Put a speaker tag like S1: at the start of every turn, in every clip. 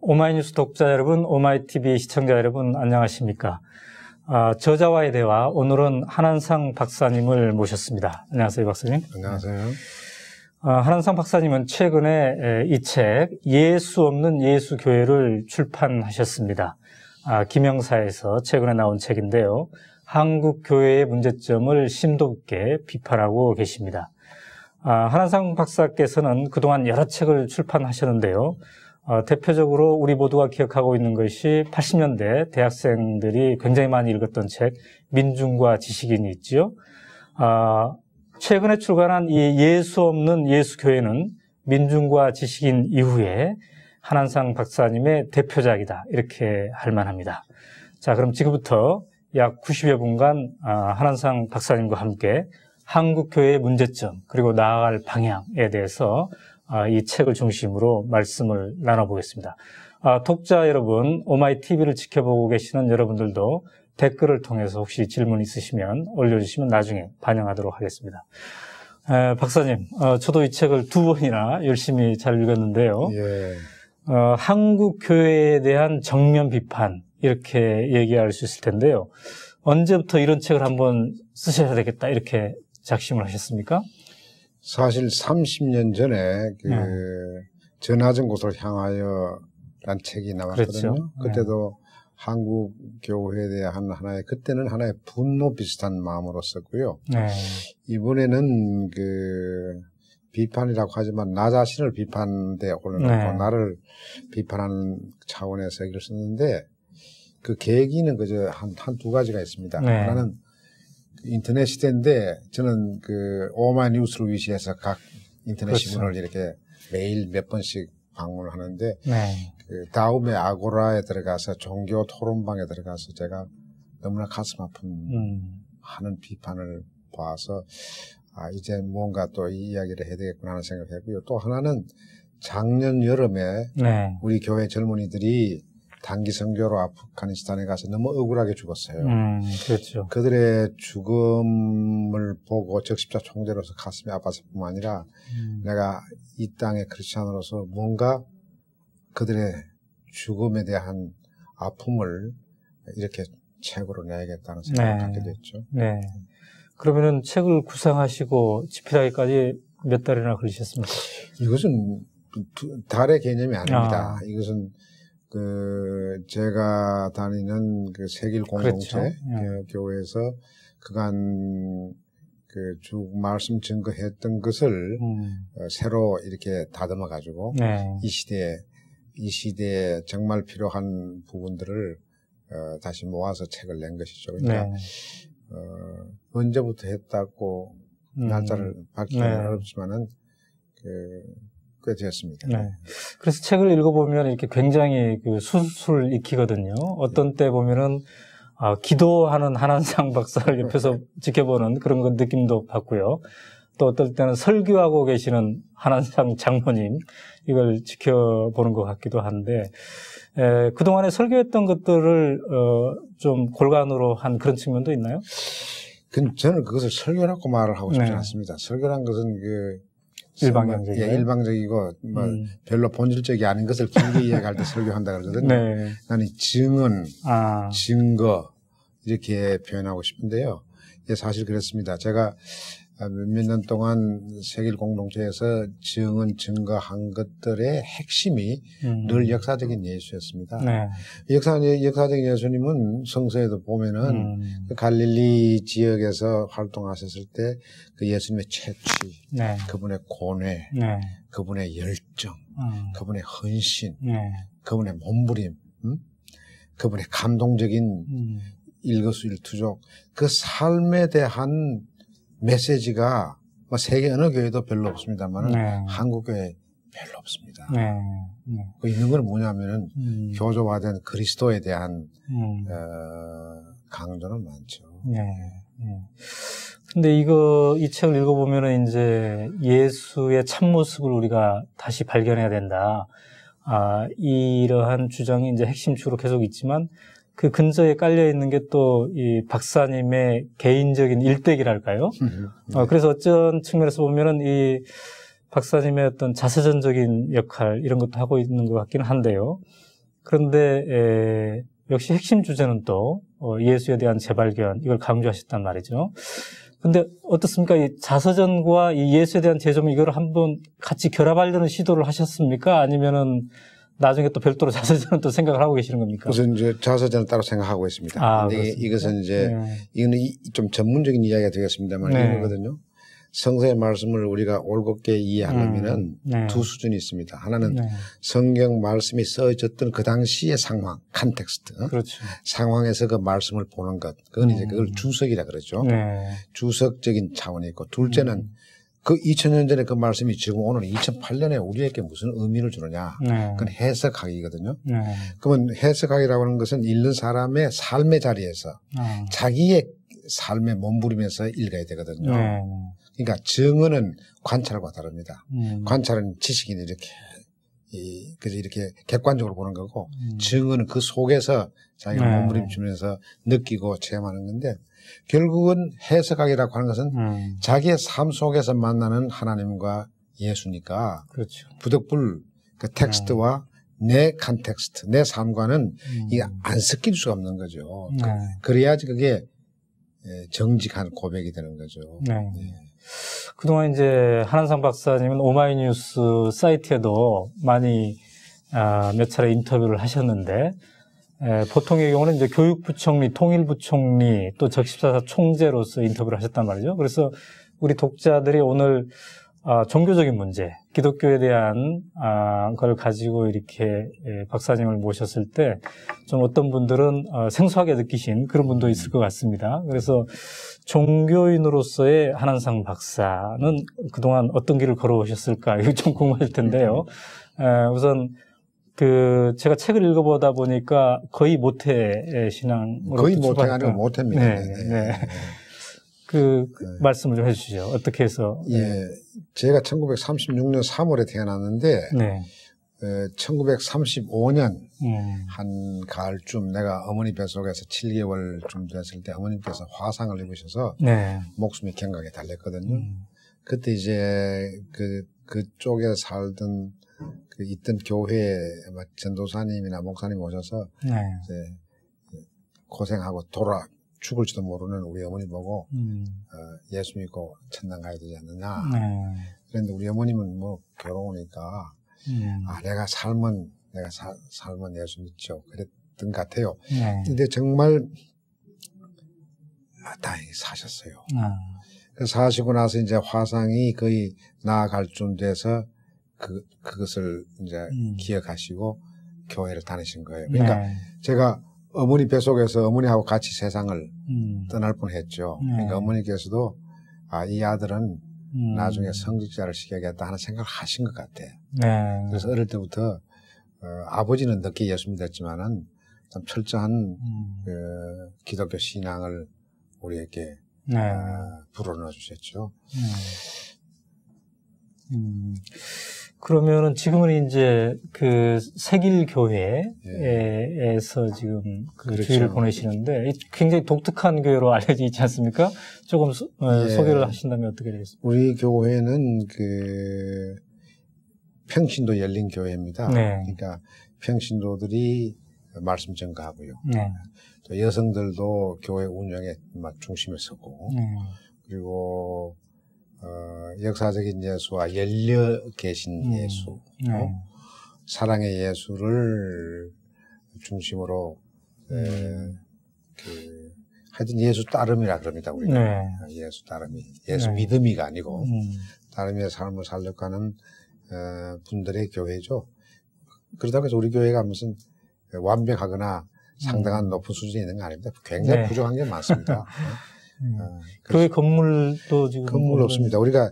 S1: 오마이뉴스 독자 여러분, 오마이TV 시청자 여러분, 안녕하십니까? 저자와의 대화, 오늘은 한한상 박사님을 모셨습니다. 안녕하세요, 박사님.
S2: 안녕하세요.
S1: 한한상 박사님은 최근에 이 책, 예수 없는 예수교회를 출판하셨습니다. 김영사에서 최근에 나온 책인데요. 한국 교회의 문제점을 심도 깊게 비판하고 계십니다. 한한상 박사께서는 그동안 여러 책을 출판하셨는데요. 대표적으로 우리 모두가 기억하고 있는 것이 80년대 대학생들이 굉장히 많이 읽었던 책, 민중과 지식인이 있죠. 최근에 출간한 이 예수 없는 예수교회는 민중과 지식인 이후에 한한상 박사님의 대표작이다, 이렇게 할 만합니다. 자, 그럼 지금부터 약 90여 분간 한한상 박사님과 함께 한국 교회의 문제점 그리고 나아갈 방향에 대해서 이 책을 중심으로 말씀을 나눠보겠습니다. 독자 여러분, 오마이TV를 지켜보고 계시는 여러분들도 댓글을 통해서 혹시 질문 있으시면 올려주시면 나중에 반영하도록 하겠습니다. 박사님, 저도 이 책을 2번이나 열심히 잘 읽었는데요.
S2: 예.
S1: 한국 교회에 대한 정면 비판, 이렇게 얘기할 수 있을 텐데요. 언제부터 이런 책을 한번 쓰셔야 되겠다, 이렇게 작심을 하셨습니까?
S2: 사실 30년 전에 저 낮은 곳을 향하여 란 책이 나왔거든요.
S1: 그렇죠.
S2: 그때도 한국 교회에 대한 그때는 하나의 분노 비슷한 마음으로 썼고요.
S1: 네.
S2: 이번에는 비판이라고 하지만 나 자신을 비판대에 올려놓고
S1: 네.
S2: 나를 비판하는 차원에서 이걸 썼는데 그 계기는 그저 두 가지가 있습니다.
S1: 네.
S2: 하나는 인터넷 시대인데 저는 오마이뉴스를 위시해서 각 인터넷
S1: 그렇죠.
S2: 신문을 이렇게 매일 몇 번씩 방문을 하는데
S1: 네.
S2: 다음에 아고라에 들어가서 종교 토론방에 들어가서 제가 너무나 가슴 아픈 하는 비판을 봐서 이제 뭔가 또 이 이야기를 해야 되겠구나 하는 생각을 했고요. 또 하나는 작년 여름에
S1: 네.
S2: 우리 교회 젊은이들이 단기 선교로 아프가니스탄에 가서 너무 억울하게 죽었어요.
S1: 그렇죠.
S2: 그들의 죽음을 보고 적십자 총재로서 가슴이 아팠을 뿐만 아니라 내가 이 땅의 크리스찬으로서 뭔가 그들의 죽음에 대한 아픔을 이렇게 책으로 내야겠다는 생각을 갖게 됐죠.
S1: 네. 그러면은 책을 구상하시고 집필하기까지 몇 달이나 걸리셨습니까?
S2: 이것은 달의 개념이 아닙니다. 이것은 제가 다니는 세길 공동체
S1: 그렇죠.
S2: 교회에서 그간 쭉 말씀 증거했던 것을 새로 이렇게 다듬어 가지고
S1: 네.
S2: 이 시대에 정말 필요한 부분들을 다시 모아서 책을 낸 것이죠. 그러니까
S1: 네.
S2: 언제부터 했다고 날짜를 밝히기는 어렵지만은 꽤 되었습니다.
S1: 네. 그래서 책을 읽어보면 이렇게 굉장히 술술 익히거든요. 어떤 때 보면은 기도하는 한한상 박사를 옆에서 지켜보는 그런 느낌도 받고요. 또 어떨 때는 설교하고 계시는 한한상 장로님, 이걸 지켜보는 것 같기도 한데, 그동안에 설교했던 것들을 좀 골간으로 한 그런 측면도 있나요?
S2: 저는 그것을 설교라고 말을 하고 싶지 않습니다. 설교란 것은
S1: 일방적이고,
S2: 일방적이고 별로 본질적이 아닌 것을 길게 이야기할 때 설교한다 그러거든요.
S1: 네.
S2: 나는 증언, 증거 이렇게 표현하고 싶은데요. 예, 사실 그렇습니다. 제가 몇 년 동안 세길 공동체에서 증언, 증거한 것들의 핵심이 늘 역사적인 예수였습니다.
S1: 네.
S2: 역사적인 예수님은 성서에도 보면은 갈릴리 지역에서 활동하셨을 때 그 예수님의 채취,
S1: 네.
S2: 그분의 고뇌,
S1: 네.
S2: 그분의 열정, 그분의 헌신,
S1: 네.
S2: 그분의 몸부림, 그분의 감동적인 일거수일투족, 그 삶에 대한 메시지가 세계 어느 교회도 별로 없습니다만 한국 교회에 별로 없습니다. 그 있는 건 뭐냐면은 교조화된 그리스도에 대한 강조는 많죠.
S1: 근데 이 책을 읽어보면은 이제 예수의 참모습을 우리가 다시 발견해야 된다. 이러한 주장이 이제 핵심축으로 계속 있지만 그 근저에 깔려있는 게 또 이 박사님의 개인적인 일대기랄까요? 그래서 어떤 측면에서 보면은 이 박사님의 어떤 자서전적인 역할, 이런 것도 하고 있는 것 같기는 한데요. 그런데 역시 핵심 주제는 또 예수에 대한 재발견, 이걸 강조하셨단 말이죠. 근데 어떻습니까? 이 자서전과 이 예수에 대한 재점, 이걸 한번 같이 결합하려는 시도를 하셨습니까? 아니면은 나중에 또 별도로 자서전은 또 생각을 하고 계시는 겁니까?
S2: 우선 이제 자서전을 따로 생각하고 있습니다. 근데 이것은 이제 이거는 좀 전문적인 이야기가 되겠습니다만 이거거든요. 성서의 말씀을 우리가 올곧게 이해하려면은 두 수준이 있습니다. 하나는 성경 말씀이 써졌던 그 당시의 상황, 컨텍스트.
S1: 그렇죠.
S2: 상황에서 그 말씀을 보는 것. 그건 이제 그걸 주석이라 그러죠. 주석적인 차원이 있고, 둘째는 그 2000년 전에 그 말씀이 지금 오늘 2008년에 우리에게 무슨 의미를 주느냐. 그건 해석하기거든요. 그러면 해석하기라고 하는 것은 읽는 사람의 삶의 자리에서 자기의 삶에 몸부림에서 읽어야 되거든요. 그러니까 증언은 관찰과 다릅니다. 관찰은 지식인이 그래서 이렇게 객관적으로 보는 거고, 증언은 그 속에서 자기가 몸부림치면서 느끼고 체험하는 건데, 결국은 해석학이라고 하는 것은 자기의 삶 속에서 만나는 하나님과 예수니까, 그렇죠. 부득불 그 텍스트와 내 컨텍스트, 내 삶과는 이게 안 섞일 수가 없는 거죠. 그래야지 그게 정직한 고백이 되는 거죠.
S1: 그동안 이제 한한상 박사님은 오마이뉴스 사이트에도 많이 몇 차례 인터뷰를 하셨는데, 보통의 경우는 이제 교육부총리, 통일부총리, 또 적십사사 총재로서 인터뷰를 하셨단 말이죠. 그래서 우리 독자들이 오늘 종교적인 문제, 기독교에 대한 걸 가지고 이렇게 박사님을 모셨을 때 좀 어떤 분들은 생소하게 느끼신 그런 분도 있을 것 같습니다. 그래서 종교인으로서의 한한상 박사는 그동안 어떤 길을 걸어오셨을까, 이거 좀 궁금할 텐데요. 우선 제가 책을 읽어보다 보니까 거의 모태 신앙으로,
S2: 거의 모태가 아니고 모태입니다.
S1: 말씀을 좀 해주시죠. 어떻게 해서?
S2: 제가 1936년 3월에 태어났는데, 1935년 한 가을쯤 내가 어머니 뱃속에서 7개월쯤 됐을 때 어머님께서 화상을 입으셔서 목숨이 경각에 달렸거든요. 그때 이제 그쪽에 살던 있던 교회에 전도사님이나 목사님 오셔서 이제 고생하고 죽을지도 모르는 우리 어머니 보고 예수 믿고 천당 가야 되지 않느냐. 그런데 우리 어머님은 뭐 괴로우니까 내가 삶은 예수 믿죠. 그랬던 것 같아요. 근데 정말 다행히 사셨어요. 사시고 나서 이제 화상이 거의 나아갈 쯤 돼서 그것을 이제 기억하시고 교회를 다니신 거예요. 그러니까 제가 어머니 뱃속에서 어머니하고 같이 세상을 떠날 뻔했죠. 그러니까 어머니께서도 이 아들은 나중에 성직자를 시켜야겠다 하는 생각을 하신 것 같아요. 그래서 어릴 때부터 아버지는 늦게 예수 믿었지만은 참 철저한 기독교 신앙을 우리에게 불어넣어 주셨죠.
S1: 그러면은 지금은 이제 세길교회에서 지금
S2: 그렇죠.
S1: 주일을 보내시는데 굉장히 독특한 교회로 알려져 있지 않습니까? 조금 소개를 하신다면 어떻게 되겠습니까?
S2: 우리 교회는 평신도 열린 교회입니다. 그러니까 평신도들이 말씀 전가하고요. 또 여성들도 교회 운영에 중심에 서고, 그리고 역사적인 예수와 열려 계신 예수, 사랑의 예수를 중심으로 하여튼 예수 따름이라 그럽니다. 우리가 예수 따름이, 예수 믿음이가 아니고 따름의 삶을 살려가는 분들의 교회죠. 그렇다고 해서 우리 교회가 무슨 완벽하거나 상당한 높은 수준이 있는 거 아닙니다. 굉장히 부족한 게 많습니다.
S1: 교회 건물도 지금
S2: 건물 없습니다. 우리가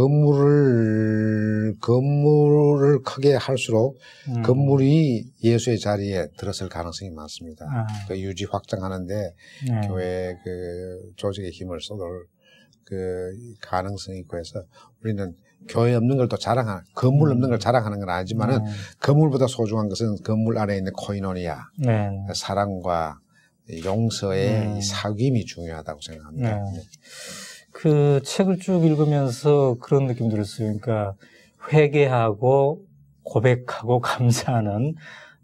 S2: 건물을 크게 할수록 건물이 예수의 자리에 들어설 가능성이 많습니다. 유지 확장하는데 교회 조직의 힘을 쏟을 가능성이 있고 해서 우리는 교회 없는 걸 또 자랑하는, 건물 없는 걸 자랑하는 건 아니지만은 건물보다 소중한 것은 건물 안에 있는 코이노니아, 사랑과 용서의 이 사귐이 중요하다고 생각합니다.
S1: 그 책을 쭉 읽으면서 그런 느낌 들었어요. 그러니까 회개하고 고백하고 감사하는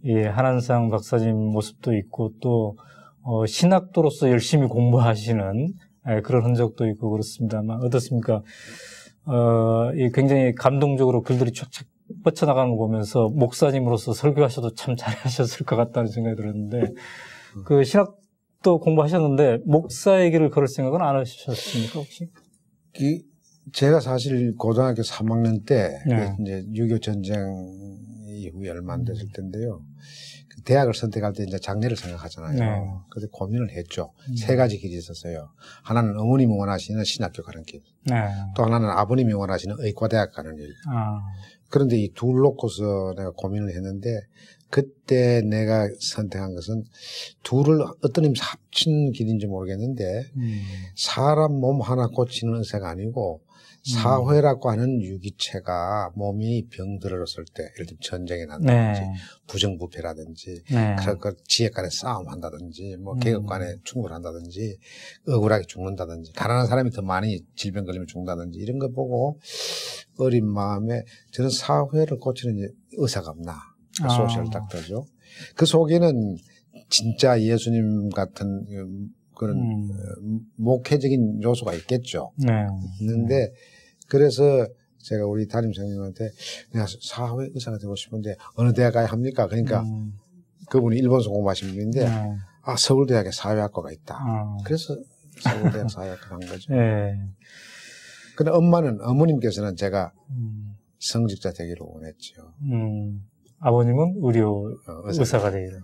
S1: 예, 한한상 박사님 모습도 있고 또 신학도로서 열심히 공부하시는 그런 흔적도 있고 그렇습니다만 어떻습니까? 이 굉장히 감동적으로 글들이 쫙쫙 뻗쳐나가는 거 보면서 목사님으로서 설교하셔도 참 잘하셨을 것 같다는 생각이 들었는데 그 신학도 공부하셨는데 목사의 길을 걸을 생각은 안 하셨습니까 혹시?
S2: 제가 사실 고등학교 3학년 때
S1: 네.
S2: 이제 6.25 전쟁 이후에 얼마 안 됐을 텐데요. 대학을 선택할 때 이제 장래를 생각하잖아요.
S1: 네.
S2: 그래서 고민을 했죠. 세 가지 길이 있었어요. 하나는 어머님이 원하시는 신학교 가는 길.
S1: 네.
S2: 또 하나는 아버님이 원하시는 의과대학 가는 길. 그런데 이 둘 놓고서 내가 고민을 했는데 그때 내가 선택한 것은 둘을 어떤 의미에서 합친 길인지 모르겠는데 사람 몸 하나 고치는 의사가 아니고 사회라고 하는 유기체가 몸이 병들었을 때 예를 들면 전쟁이 난다든지
S1: 네.
S2: 부정부패라든지
S1: 네.
S2: 그런 그 지혜 간에 싸움한다든지 뭐 계급 간에 충돌한다든지 억울하게 죽는다든지 가난한 사람이 더 많이 질병 걸리면 죽는다든지 이런 거 보고 어린 마음에 저는 사회를 고치는 의사가 없나 소셜 닥터죠. 그 속에는 진짜 예수님 같은 그런 목회적인 요소가 있겠죠.
S1: 네.
S2: 있는데 그래서 제가 우리 담임 선생님한테 내가 사회 의사가 되고 싶은데 어느 대학 가야 합니까? 그러니까 그분이 일본에서 공부하신 분인데 아 서울대학에 사회학과가 있다. 그래서 서울대학 사회학과 간 거죠.
S1: 네.
S2: 근데 어머님께서는 제가 성직자 되기를 원했죠.
S1: 아버님은 의료 의사가 되기를.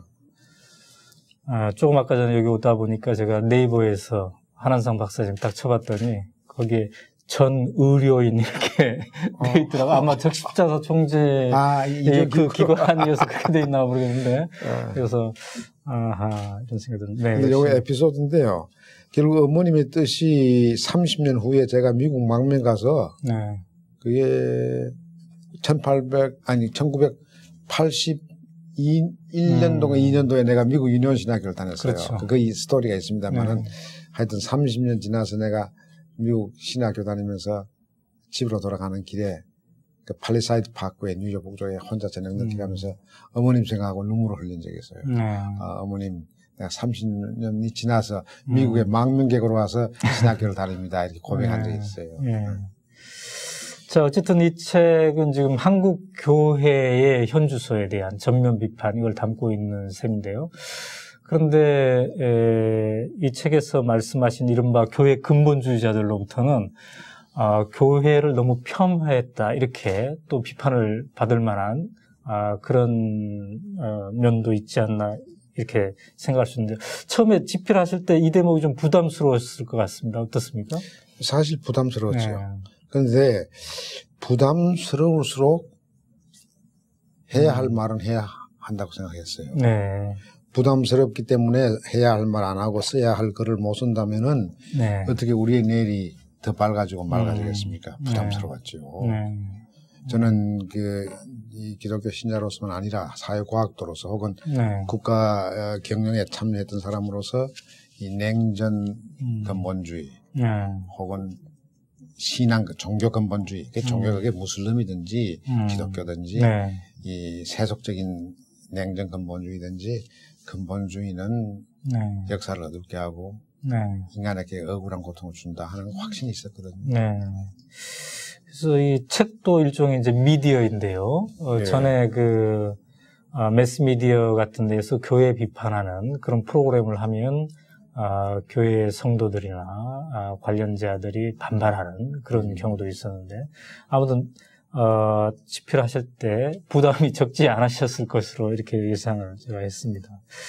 S1: 조금 아까 전에 여기 오다 보니까 제가 네이버에서 한한상 박사님 딱 쳐봤더니 거기에 전 의료인 이렇게 돼 있더라고. 아마 적십자사 총재 그 기관이어서 그렇게 돼 있나 모르겠는데. 그래서 아하 이런 생각이 드는데. 네,
S2: 근데 요게 에피소드인데요. 결국 어머님의 뜻이 30년 후에 제가 미국 망명 가서
S1: 네.
S2: 그게 1981년도가 2년도에 내가 미국 유니온 신학교를 다녔어요.
S1: 그렇죠.
S2: 그 스토리가 있습니다만은 하여튼 30년 지나서 내가 미국 신학교 다니면서 집으로 돌아가는 길에 그 팔리사이드 파크에 뉴욕 북쪽에 혼자 저녁 늦게 가면서 어머님 생각하고 눈물을 흘린 적이 있어요. 어머님 내가 30년이 지나서 미국에 망명객으로 와서 신학교를 다닙니다. 이렇게 고백한 적이 있어요.
S1: 자, 어쨌든 이 책은 지금 한국 교회의 현주소에 대한 전면 비판 이걸 담고 있는 셈인데요. 그런데 이 책에서 말씀하신 이른바 교회 근본주의자들로부터는 교회를 너무 폄하했다 이렇게 또 비판을 받을 만한 그런 면도 있지 않나 이렇게 생각할 수 있는데 처음에 집필하실 때 이 대목이 좀 부담스러웠을 것 같습니다. 어떻습니까?
S2: 사실 부담스러웠죠. 그런데 부담스러울수록 해야 할 말은 해야 한다고 생각했어요.
S1: 네.
S2: 부담스럽기 때문에 해야 할 말 안 하고 써야 할 글을 못 쓴다면은 어떻게 우리의 내일이 더 밝아지고 맑아지겠습니까? 부담스러웠죠. 저는 이 기독교 신자로서만 아니라 사회과학도로서 혹은 국가 경영에 참여했던 사람으로서 이 냉전 근본주의 혹은 신앙, 종교 근본주의, 종교가 그게 무슬림이든지 기독교든지 이 세속적인 냉전 근본주의든지 근본주의는 역사를 어둡게 하고 인간에게 억울한 고통을 준다 하는 확신이 있었거든요.
S1: 그래서 이 책도 일종의 이제 미디어인데요. 전에 매스미디어 같은 데에서 교회 비판하는 그런 프로그램을 하면 교회 성도들이나 관련자들이 반발하는 그런 경우도 있었는데 아무튼 집필하실 때 부담이 적지 않으셨을 것으로 이렇게 예상을 제가 했습니다.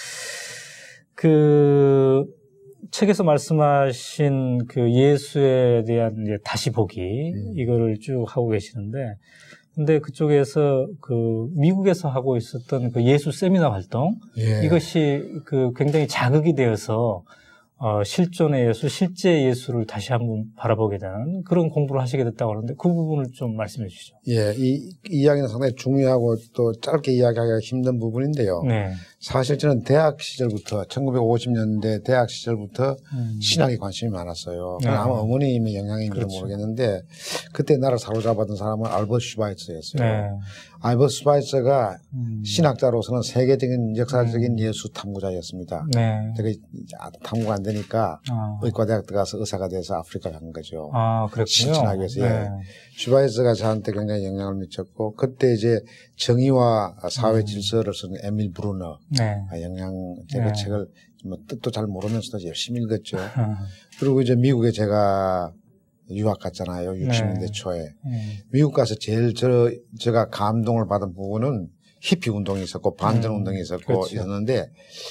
S1: 그 책에서 말씀하신 그 예수에 대한 이제 다시 보기 이거를 쭉 하고 계시는데 근데 그쪽에서 미국에서 하고 있었던 그 예수 세미나 활동 이것이 굉장히 자극이 되어서 실존의 예수, 실제 예수를 다시 한번 바라보게 되는 그런 공부를 하시게 됐다고 하는데 그 부분을 좀 말씀해 주시죠.
S2: 이 이야기는 상당히 중요하고 또 짧게 이야기하기가 힘든 부분인데요. 사실 저는 대학 시절부터 1950년대 대학 시절부터 신학에 관심이 많았어요. 아마 어머님의 영향인지는 모르겠는데 그때 나를 사로잡았던 사람은 알버트 슈바이처였어요. 알버트 스파이서가 신학자로서는 세계적인 역사적인 예수 탐구자였습니다.
S1: 네.
S2: 되게 탐구가 안 되니까 의과대학 들어가서 의사가 돼서 아프리카 간 거죠.
S1: 아, 그렇군요.
S2: 실천하기 위해서.
S1: 네.
S2: 예. 스파이서가 저한테 굉장히 영향을 미쳤고, 그때 이제 정의와 사회 질서를 쓰는 에밀 브루너
S1: 네.
S2: 영향, 제가 책을 뭐 뜻도 잘 모르면서도 열심히 읽었죠. 그리고 이제 미국에 제가 유학 갔잖아요. 60년대 초에. 미국 가서 제일 제가 감동을 받은 부분은 히피 운동이 있었고 반전 운동이 있었고
S1: 그렇죠.
S2: 있었는데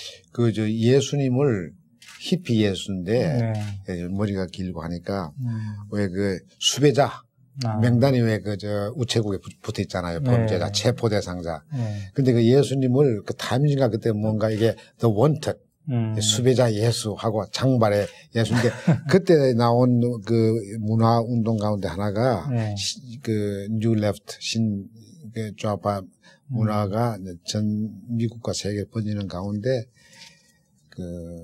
S2: 예수님을 히피 예수인데 머리가 길고 하니까 왜 그 수배자 명단이 왜 우체국에 붙어 있잖아요. 범죄자, 체포 대상자. 근데 그 예수님을 그 타임즈인가 그때 뭔가 이게 The Wanted 수배자 예수하고 장발의 예수인데 그때 나온 그 문화 운동 가운데 하나가 그 뉴 레프트 그 좌파 문화가 전 미국과 세계에 번지는 가운데 그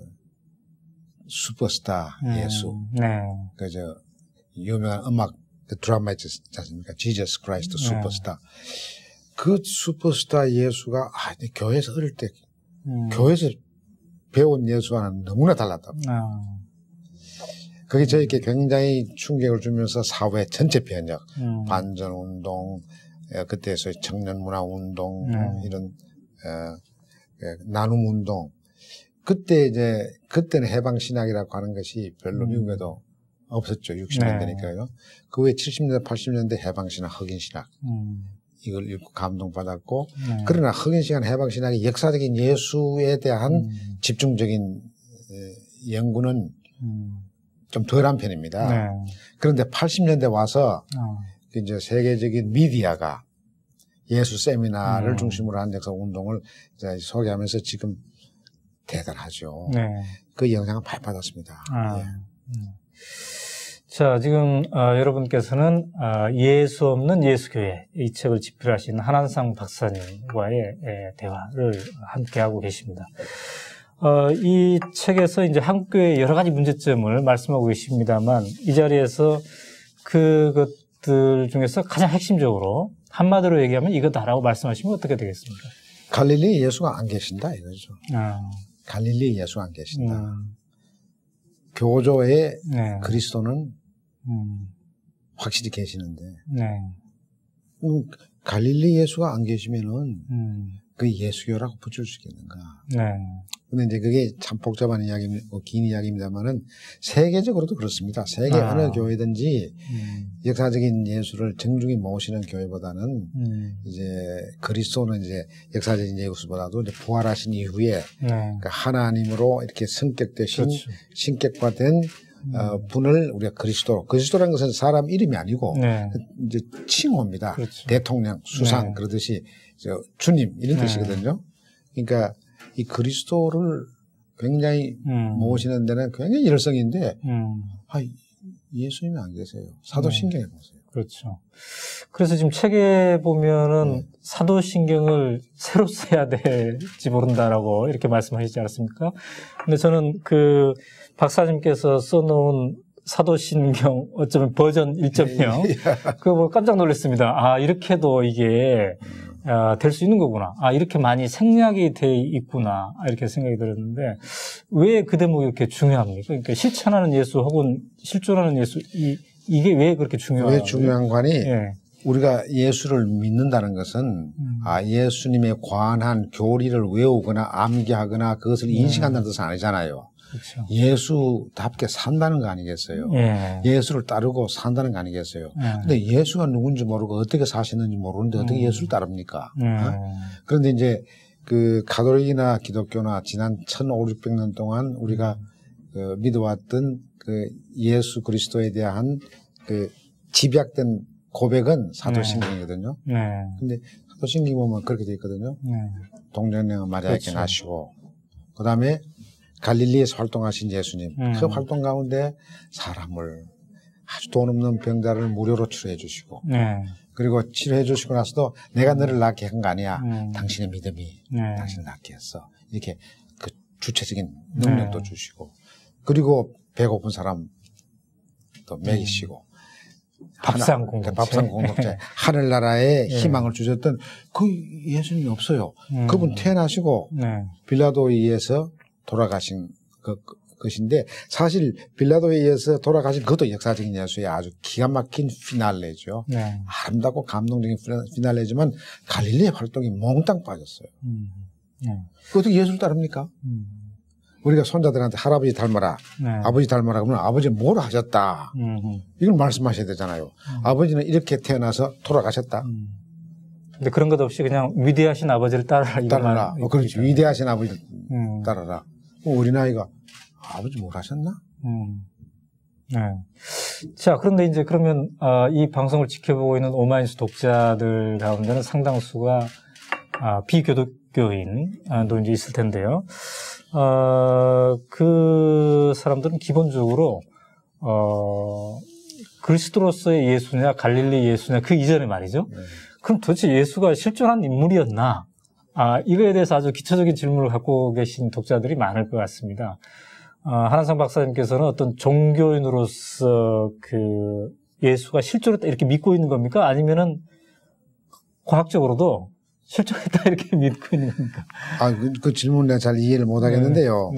S2: 슈퍼스타 예수 그저 유명한 음악 그 드라마 있지 않습니까? 지저스 크라이스트 슈퍼스타. 그 슈퍼스타 예수가 교회에서 어릴 때 교회에서 배운 예수와는 너무나 달랐다고. 그게 저에게 굉장히 충격을 주면서 사회 전체 변혁, 반전 운동, 그때에서 청년 문화 운동, 이런 나눔 운동. 그때는 해방 신학이라고 하는 것이 별로 미국에도 없었죠. 60년대니까요. 그 후에 70년대, 80년대 해방 신학, 흑인 신학. 이걸 읽고 감동받았고, 그러나 흑인 신학, 해방 신학의 역사적인 예수에 대한 집중적인 연구는 좀 덜한 편입니다. 그런데 80년대 와서 이제 세계적인 미디어가 예수 세미나를 중심으로 한 역사 운동을 이제 소개하면서 지금 대단하죠. 그 영향을 많이 받았습니다.
S1: 자, 지금 여러분께서는 예수 없는 예수교회 이 책을 집필하신 한한상 박사님과의 대화를 함께하고 계십니다. 이 책에서 이제 한국교회의 여러 가지 문제점을 말씀하고 계십니다만 이 자리에서 그것들 중에서 가장 핵심적으로 한마디로 얘기하면 이거다라고 말씀하시면 어떻게 되겠습니까?
S2: 갈릴리 예수가 안 계신다 이거죠. 갈릴리 예수가 안 계신다. 교조의 그리스도는 확실히 계시는데 갈릴리 예수가 안 계시면은 그 예수교라고 붙일 수 있겠는가. 근데 이제 그게 참 복잡한 이야기고 긴 이야기입니다만은 세계적으로도 그렇습니다. 세계 어느 교회든지 역사적인 예수를 정중히 모시는 교회보다는 이제 그리스도는 이제 역사적인 예수보다도 이제 부활하신 이후에 그러니까 하나님으로 이렇게 성격되신 신격화된 분을 우리가 그리스도라는 것은 사람 이름이 아니고 이제 칭호입니다. 대통령, 수상 그러듯이 주님 이런 뜻이거든요. 그러니까 이 그리스도를 굉장히 모시는 데는 굉장히 열성인데 예수님이 안 계세요. 사도신경에 보세요.
S1: 그렇죠. 그래서 지금 책에 보면은 사도신경을 새로 써야 될지 모른다라고 이렇게 말씀하시지 않았습니까? 근데 저는 그 박사님께서 써놓은 사도신경 어쩌면 버전 1.0 그거 보고 깜짝 놀랐습니다. 이렇게도 이게 될 수 있는 거구나. 이렇게 많이 생략이 돼 있구나. 이렇게 생각이 들었는데 왜 그 대목이 이렇게 중요합니까? 그러니까 실천하는 예수 혹은 실존하는 예수 이게 왜 그렇게 중요한가요?
S2: 왜 중요한 관이 우리가 예수를 믿는다는 것은 예수님의 관한 교리를 외우거나 암기하거나 그것을 인식한다는 뜻은 아니잖아요.
S1: 그렇죠.
S2: 예수답게 산다는 거 아니겠어요? 예수를 따르고 산다는 거 아니겠어요? 근데 예수가 누군지 모르고 어떻게 사셨는지 모르는데 어떻게 예수를 따릅니까? 그런데 이제 그 가톨릭이나 기독교나 지난 1500년 동안 우리가 그 믿어왔던 그 예수 그리스도에 대한 그 집약된 고백은 사도신경이거든요. 근데 사도신경 보면 그렇게 돼 있거든요. 동정녀 마리아에게 나시고 그 다음에 갈릴리에서 활동하신 예수님 그 활동 가운데 사람을 아주 돈 없는 병자를 무료로 치료해 주시고 그리고 치료해 주시고 나서도 내가 너를 낫게 한 거 아니야. 당신의 믿음이 당신을 낫게 했어. 이렇게 그 주체적인 능력도 주시고 그리고 배고픈 사람 또 먹이시고
S1: 밥상 공동체.
S2: 밥상 공동체. 하늘나라에 희망을 주셨던 그 예수님이 없어요. 그분 태어나시고 빌라도에 의해서 돌아가신 것인데 사실 빌라도에 의해서 돌아가신 그것도 역사적인 예수의 아주 기가 막힌 피날레죠. 아름답고 감동적인 피날레지만 갈릴리의 활동이 몽땅 빠졌어요. 어떻게 예수를 따릅니까? 우리가 손자들한테 할아버지 닮아라, 아버지 닮아라 그러면 아버지 뭘 하셨다. 이걸 말씀하셔야 되잖아요. 아버지는 이렇게 태어나서 돌아가셨다.
S1: 근데 그런 것 없이 그냥 위대하신 아버지를 따라라.
S2: 그렇지. 위대하신 아버지를 따라라. 어린아이가 아버지 뭘 하셨나?
S1: 자, 그런데 이제 그러면 이 방송을 지켜보고 있는 오마이뉴스 독자들 가운데는 상당수가 비교독교인도 이제 있을 텐데요. 그 사람들은 기본적으로 그리스도로서의 예수냐 갈릴리 예수냐 그 이전에 말이죠. 그럼 도대체 예수가 실존한 인물이었나? 이거에 대해서 아주 기초적인 질문을 갖고 계신 독자들이 많을 것 같습니다. 한한상 박사님께서는 어떤 종교인으로서 그 예수가 실존했다 이렇게 믿고 있는 겁니까? 아니면은 과학적으로도 실존했다 이렇게 믿고 있는 겁니까?
S2: 그 질문 내가 잘 이해를 못 하겠는데요.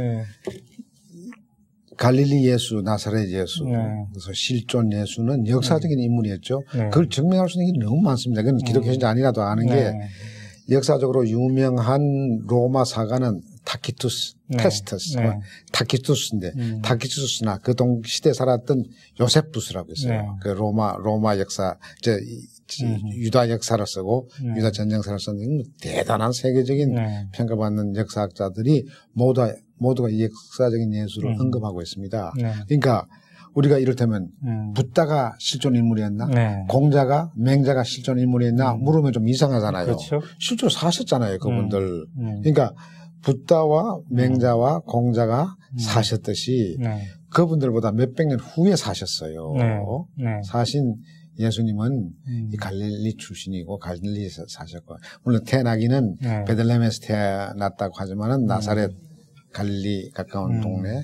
S2: 갈릴리 예수, 나사렛 예수, 그래서 실존 예수는 역사적인 인물이었죠. 그걸 증명할 수 있는 게 너무 많습니다. 그건 기독교신자 아니라도 아는 게 역사적으로 유명한 로마 사가는 타키투스, 테스터스, 타키투스인데 타키투스나 그 동시대 살았던 요세푸스라고 있어요. 그 로마 역사, 유다 역사를 쓰고 유다 전쟁사를 쓰는 대단한 세계적인 평가받는 역사학자들이 모두가 이 역사적인 예수를 언급하고 있습니다. 그러니까 우리가 이를테면 붓다가 실존 인물이었나? 공자가 맹자가 실존 인물이었나? 물으면 좀 이상하잖아요.
S1: 그렇죠.
S2: 실제로 사셨잖아요, 그분들. 그러니까 붓다와 맹자와 공자가 사셨듯이 그분들보다 몇백 년 후에 사셨어요. 사신 예수님은 이 갈릴리 출신이고 갈릴리에서 사셨고 물론 태어나기는 베들레헴에서 태어났다고 하지만은 나사렛 갈릴리 가까운 동네에서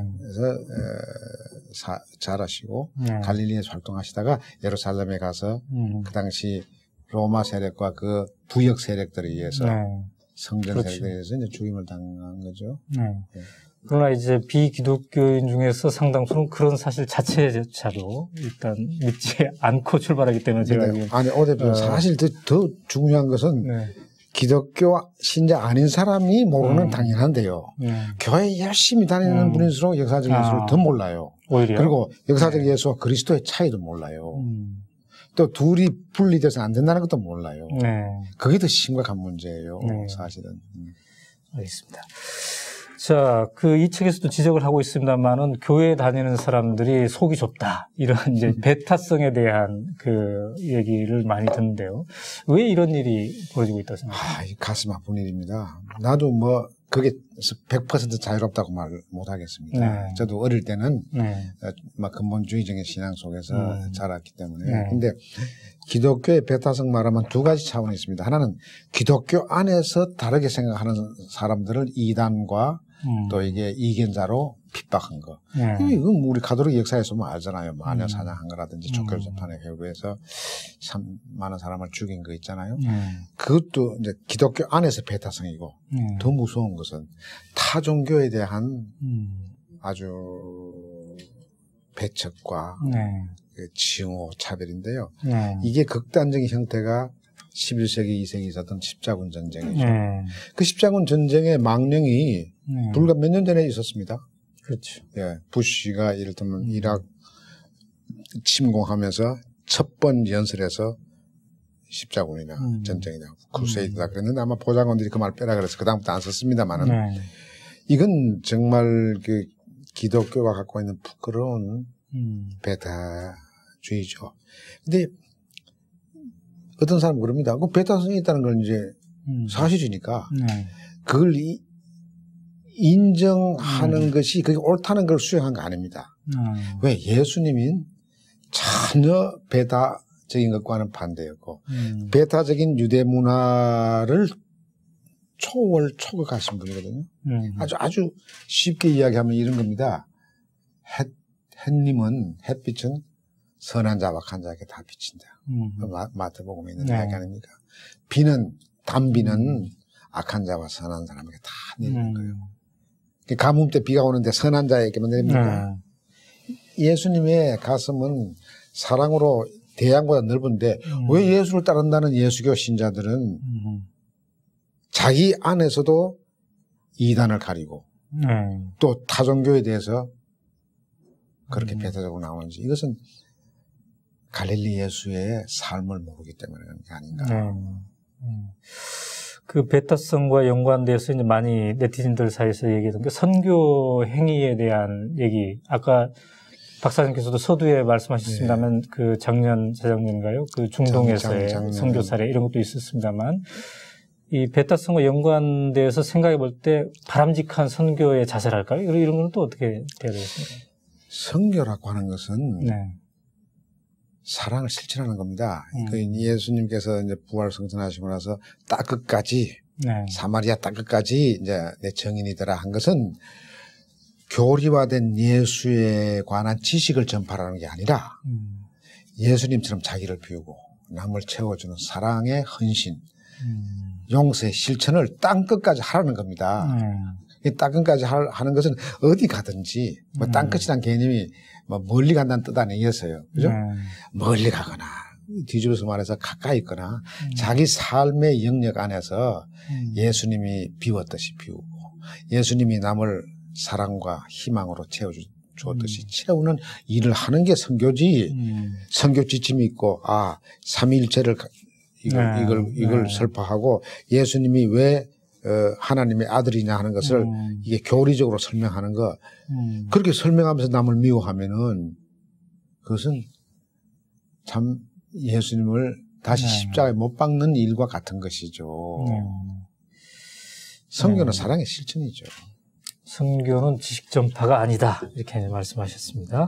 S2: 자라시고 갈릴리에서 활동하시다가 예루살렘에 가서 그 당시 로마 세력과 그 부역 세력들에 의해서 성전 세력들에 의해서 이제 죽임을 당한 거죠.
S1: 그러나 이제 비기독교인 중에서 상당수는 그런 사실 자체조차도 일단 믿지 않고 출발하기 때문에 제가
S2: 사실 더 중요한 것은 기독교 신자 아닌 사람이 모르는 당연한데요. 교회 열심히 다니는 분일수록 역사적 예수를 더 몰라요.
S1: 오히려.
S2: 그리고 역사적 예수와 그리스도의 차이도 몰라요. 또 둘이 분리돼서 안 된다는 것도 몰라요. 그게 더 심각한 문제예요. 사실은.
S1: 알겠습니다. 자, 이 책에서도 지적을 하고 있습니다만은 교회에 다니는 사람들이 속이 좁다. 이런 이제 배타성에 대한 그 얘기를 많이 듣는데요. 왜 이런 일이 벌어지고 있다고 생각하세요?
S2: 가슴 아픈 일입니다. 나도 그게 100% 자유롭다고 말 못 하겠습니다. 저도 어릴 때는 막 근본주의적인 신앙 속에서 자랐기 때문에. 근데 기독교의 배타성 말하면 두 가지 차원이 있습니다. 하나는 기독교 안에서 다르게 생각하는 사람들을 이단과 또 이게 이견자로 핍박한 거. 이건 우리 가톨릭 역사에서 알잖아요. 마녀 사냥한 거라든지 족결 재판에 회부해서 참 많은 사람을 죽인 거 있잖아요. 그것도 이제 기독교 안에서 배타성이고 더 무서운 것은 타 종교에 대한 아주 배척과 징후 차별인데요. 이게 극단적인 형태가 11세기, 2세기 있었던 십자군 전쟁이죠. 그 십자군 전쟁의 망령이 불과 몇 년 전에 있었습니다.
S1: 그렇죠.
S2: 부시가 이를테면 이락 침공하면서 첫 번 연설에서 십자군이나 전쟁이나 크루세이드다 그랬는데 아마 보좌관들이 그 말 빼라 그래서 그다음부터 안 썼습니다만은 이건 정말 그 기독교가 갖고 있는 부끄러운 배타주의죠. 근데 어떤 사람은 그럽니다. 그 배타성이 있다는 건 이제 사실이니까 그걸 인정하는 것이 그게 옳다는 걸 수용한 거 아닙니다. 왜? 예수님은 전혀 배타적인 것과는 반대였고 배타적인 유대 문화를 초월하신 분이거든요. 아주 쉽게 이야기하면 이런 겁니다. 햇빛은 선한 자와 악한 자에게 다 비친다. 마태복음에 있는
S1: 네.
S2: 이야기 아닙니까? 비는 단비는 악한 자와 선한 사람에게 다 내리는 거예요. 가뭄 때 비가 오는데 선한 자에게만 내립니까? 예수님의 가슴은 사랑으로 대양보다 넓은데 왜 예수를 따른다는 예수교 신자들은 자기 안에서도 이단을 가리고 또 타종교에 대해서 그렇게 배타적으로 나오는지, 이것은 갈릴리 예수의 삶을 모르기 때문에 그런 게 아닌가.
S1: 그 베타성과 연관돼서 이제 많이 네티즌들 사이에서 얘기했던 그 선교 행위에 대한 얘기, 아까 박사님께서도 서두에 말씀하셨습니다만, 그 작년, 재작년인가요? 그 중동에서의 선교 사례 이런 것도 있었습니다만, 이 베타성과 연관돼서 생각해 볼 때 바람직한 선교의 자세랄까요? 이런 건 또 어떻게 돼야 되겠습니까?
S2: 선교라고 하는 것은 사랑을 실천하는 겁니다. 그 예수님께서 이제 부활 성천하시고 나서 딱 끝까지 사마리아 딱 끝까지 이제 내 정인이더라 한 것은 교리화된 예수에 관한 지식을 전파하는 게 아니라 예수님처럼 자기를 비우고 남을 채워주는 사랑의 헌신, 용서의 실천을 땅 끝까지 하라는 겁니다. 이 땅 끝까지 하는 것은 어디 가든지 뭐 땅 끝이란 개념이 뭐 멀리 간다는 뜻 아니겠어요, 그죠? 멀리 가거나 뒤집어서 말해서 가까이 있거나 자기 삶의 영역 안에서 예수님이 비웠듯이 비우고 예수님이 남을 사랑과 희망으로 채워주었듯이 채우는 일을 하는 게 선교지. 선교 지침이 있고 삼위일체를 이걸 설파하고 예수님이 왜 하나님의 아들이냐 하는 것을 이게 교리적으로 설명하는 거, 그렇게 설명하면서 남을 미워하면은 그것은 참 예수님을 다시 십자가에 못 박는 일과 같은 것이죠. 선교는 사랑의 실천이죠.
S1: 선교는 지식 전파가 아니다, 이렇게 말씀하셨습니다.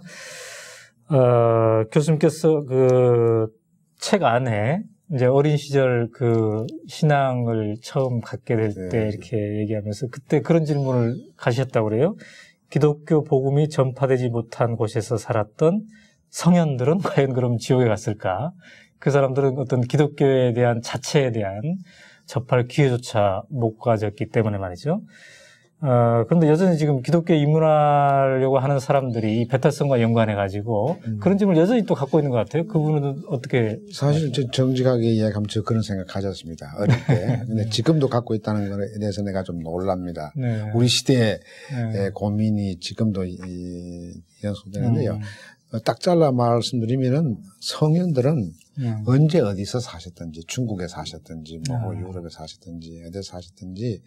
S1: 교수님께서 그 책 안에 이제 어린 시절 그 신앙을 처음 갖게 될 때 이렇게 얘기하면서 그때 그런 질문을 가셨다고 그래요. 기독교 복음이 전파되지 못한 곳에서 살았던 성현들은 과연 그럼 지옥에 갔을까? 그 사람들은 어떤 기독교에 대한 자체에 대한 접할 기회조차 못 가졌기 때문에 말이죠. 그런데 여전히 지금 기독교에 입문하려고 하는 사람들이 이 베타성과 연관해가지고 그런 질문을 여전히 또 갖고 있는 것 같아요. 그분은 어떻게?
S2: 사실 정직하게 이야기하면 저 그런 생각 가졌습니다. 어릴 때. 근데 지금도 갖고 있다는 것에 대해서 내가 좀 놀랍니다. 우리 시대의 고민이 지금도 연속되는데요. 딱 잘라 말씀드리면은 성현들은 언제 어디서 사셨든지, 중국에 사셨든지, 뭐 유럽에 사셨든지, 어디서 사셨든지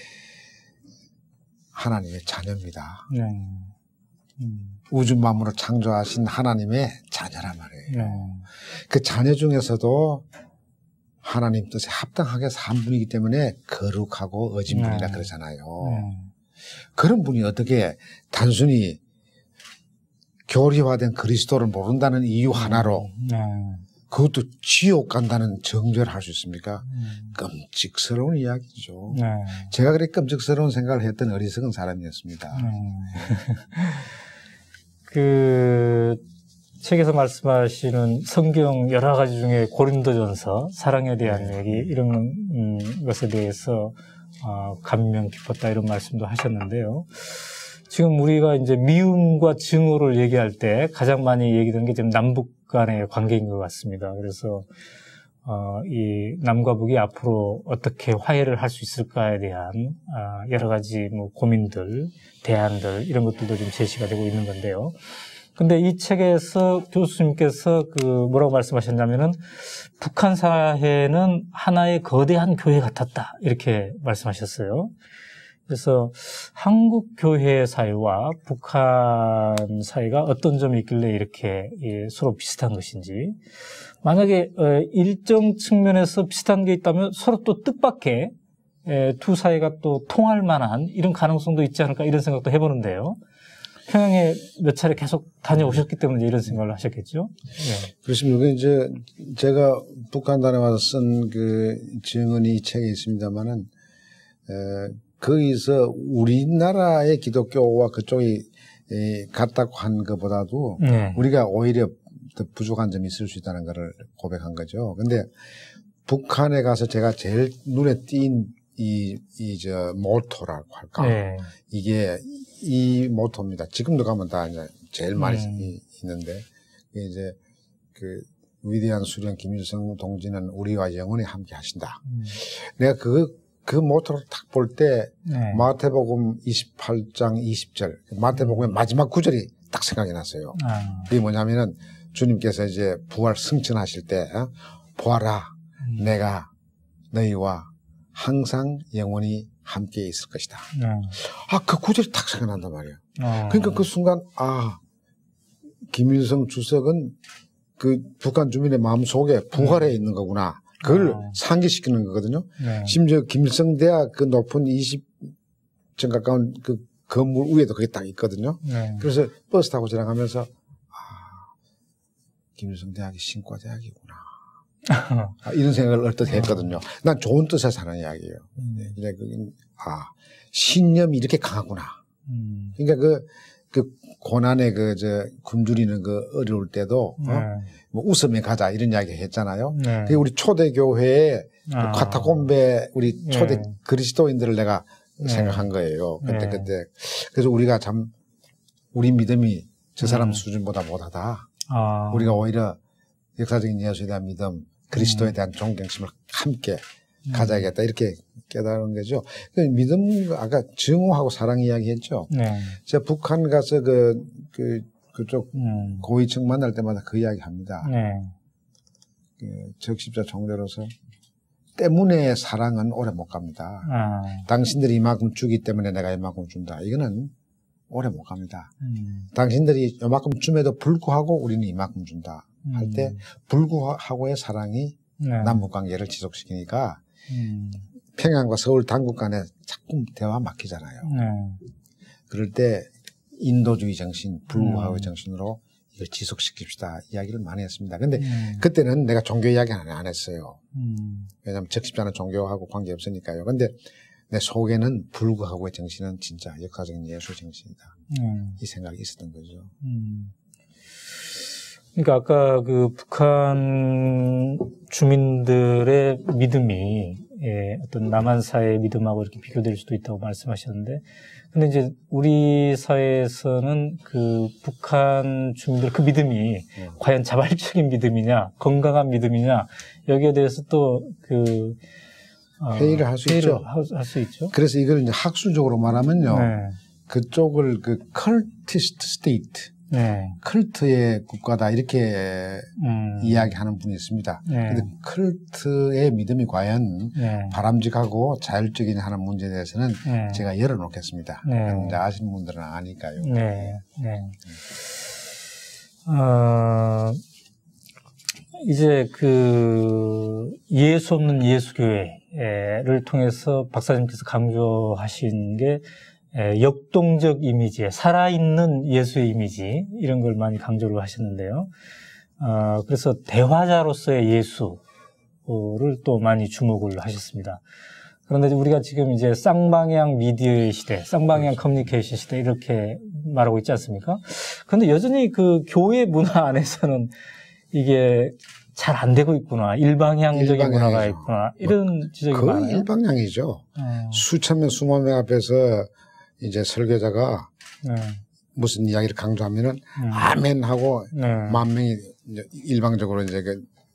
S2: 하나님의 자녀입니다. 우주 만물을 창조하신 하나님의 자녀란 말이에요. 그 자녀 중에서도 하나님 뜻에 합당하게 산 분이기 때문에 거룩하고 어진 분이라 그러잖아요. 그런 분이 어떻게 단순히 교리화된 그리스도를 모른다는 이유 하나로 그것도 지옥 간다는 정죄를 할 수 있습니까? 끔찍스러운 이야기죠. 제가 그렇게 끔찍스러운 생각을 했던 어리석은 사람이었습니다.
S1: 그 책에서 말씀하시는 성경 여러 가지 중에 고린도전서, 사랑에 대한 얘기 이런 것에 대해서 감명 깊었다 이런 말씀도 하셨는데요. 지금 우리가 이제 미움과 증오를 얘기할 때 가장 많이 얘기되는 게 지금 남북 간의 관계인 것 같습니다. 그래서 이 남과 북이 앞으로 어떻게 화해를 할 수 있을까에 대한 여러 가지 뭐 고민들, 대안들 이런 것들도 좀 제시가 되고 있는 건데요. 근데 이 책에서 교수님께서 그 뭐라고 말씀하셨냐면은 북한 사회는 하나의 거대한 교회 같았다 이렇게 말씀하셨어요. 그래서 한국 교회 사회와 북한 사회가 어떤 점이 있길래 이렇게 서로 비슷한 것인지, 만약에 일정 측면에서 비슷한 게 있다면 서로 또 뜻밖의 두 사회가 또 통할 만한 이런 가능성도 있지 않을까 이런 생각도 해보는데요. 평양에 몇 차례 계속 다녀오셨기 때문에 이런 생각을 하셨겠죠?
S2: 그렇습니다. 이게 이제 제가 북한 다녀와서 쓴 그 증언이 이 책에 있습니다만은 거기서 우리나라의 기독교와 그쪽이 같다고 한 것보다도 우리가 오히려 더 부족한 점이 있을 수 있다는 것을 고백한 거죠. 근데 북한에 가서 제가 제일 눈에 띈 모토라고 할까.
S1: 네.
S2: 이게 이 모토입니다. 지금도 가면 다 이제 제일 많이 있는데, 이제 그 위대한 수령 김일성 동지는 우리와 영원히 함께 하신다. 내가 그 모토를 딱 볼 때, 네. 마태복음 28장 20절, 마태복음의 마지막 구절이 딱 생각이 났어요. 그게 뭐냐면은 주님께서 이제 부활 승천하실 때, 보아라, 내가 너희와 항상 영원히 함께 있을 것이다. 그 구절이 딱 생각난단 말이에요. 그러니까 그 순간, 김일성 주석은 그 북한 주민의 마음 속에 부활해 있는 거구나. 그걸 상기시키는 거거든요. 네. 심지어 김일성대학 그 높은 20층 가까운 그 건물 위에도 그게 딱 있거든요. 네. 그래서 버스 타고 지나가면서, 김일성대학이 신과대학이구나. 이런 생각을 얼뜻 했거든요. 난 좋은 뜻에서 하는 이야기예요. 그냥 신념이 이렇게 강하구나. 그러니까 그 고난의 굶주리는 그 어려울 때도, 뭐 웃으며 가자 이런 이야기 했잖아요. 그게 우리 초대교회의 카타콤베 우리 초대 그리스도인들을 내가 생각한 거예요. 그때. 그래서 우리가 참, 우리 믿음이 저 사람 수준보다 못하다. 우리가 오히려 역사적인 예수에 대한 믿음, 그리스도에 대한 존경심을 함께 가져야겠다. 이렇게 깨달은 거죠. 믿음, 아까 증오하고 사랑 이야기 했죠. 네. 제가 북한 가서 그쪽 고위층 만날 때마다 그 이야기 합니다. 네. 적십자 총재로서 때문에 사랑은 오래 못 갑니다. 당신들이 이만큼 주기 때문에 내가 이만큼 준다. 이거는 오래 못 갑니다. 당신들이 이만큼 줌에도 불구하고 우리는 이만큼 준다. 할 때 불구하고의 사랑이 남북관계를 지속시키니까 평양과 서울 당국 간에 자꾸 대화 막히잖아요. 그럴 때 인도주의 정신, 불구하고의 정신으로 이걸 지속시킵시다 이야기를 많이 했습니다. 근데 그때는 내가 종교 이야기 안 했어요. 왜냐하면 적십자는 종교하고 관계없으니까요. 근데 내 속에는 불구하고의 정신은 진짜 역사적인 예수 정신이다. 이 생각이 있었던 거죠.
S1: 그러니까 아까 그 북한 주민들의 믿음이 어떤 남한 사회의 믿음하고 이렇게 비교될 수도 있다고 말씀하셨는데, 근데 이제 우리 사회에서는 그 북한 주민들 그 믿음이 과연 자발적인 믿음이냐, 건강한 믿음이냐, 여기에 대해서 또 그
S2: 회의를 할 수 있죠.
S1: 할 수 있죠.
S2: 그래서 이걸 이제 학술적으로 말하면요, 그쪽을 그 컬티스트 스테이트, 컬트의 국가다 이렇게 이야기하는 분이 있습니다. 근데 컬트의 믿음이 과연 바람직하고 자율적이냐 하는 문제에 대해서는 제가 열어놓겠습니다. 그런데 아시는 분들은 아니까요.
S1: 이제 그 예수 없는 예수교회를 통해서 박사님께서 강조하신 게 역동적 이미지, 살아있는 예수의 이미지, 이런 걸 많이 강조를 하셨는데요. 그래서 대화자로서의 예수를 또 많이 주목을 하셨습니다. 그런데 우리가 지금 이제 쌍방향 미디어의 시대, 쌍방향 커뮤니케이션 시대 이렇게 말하고 있지 않습니까? 그런데 여전히 그 교회 문화 안에서는 이게 잘 안 되고 있구나. 일방향적인 문화가 있구나. 이런 지적이
S2: 거의
S1: 많아요.
S2: 일방향이죠. 수천 명, 수만 명 앞에서 이제 설교자가 무슨 이야기를 강조하면은 아멘 하고 만 명이 일방적으로 이제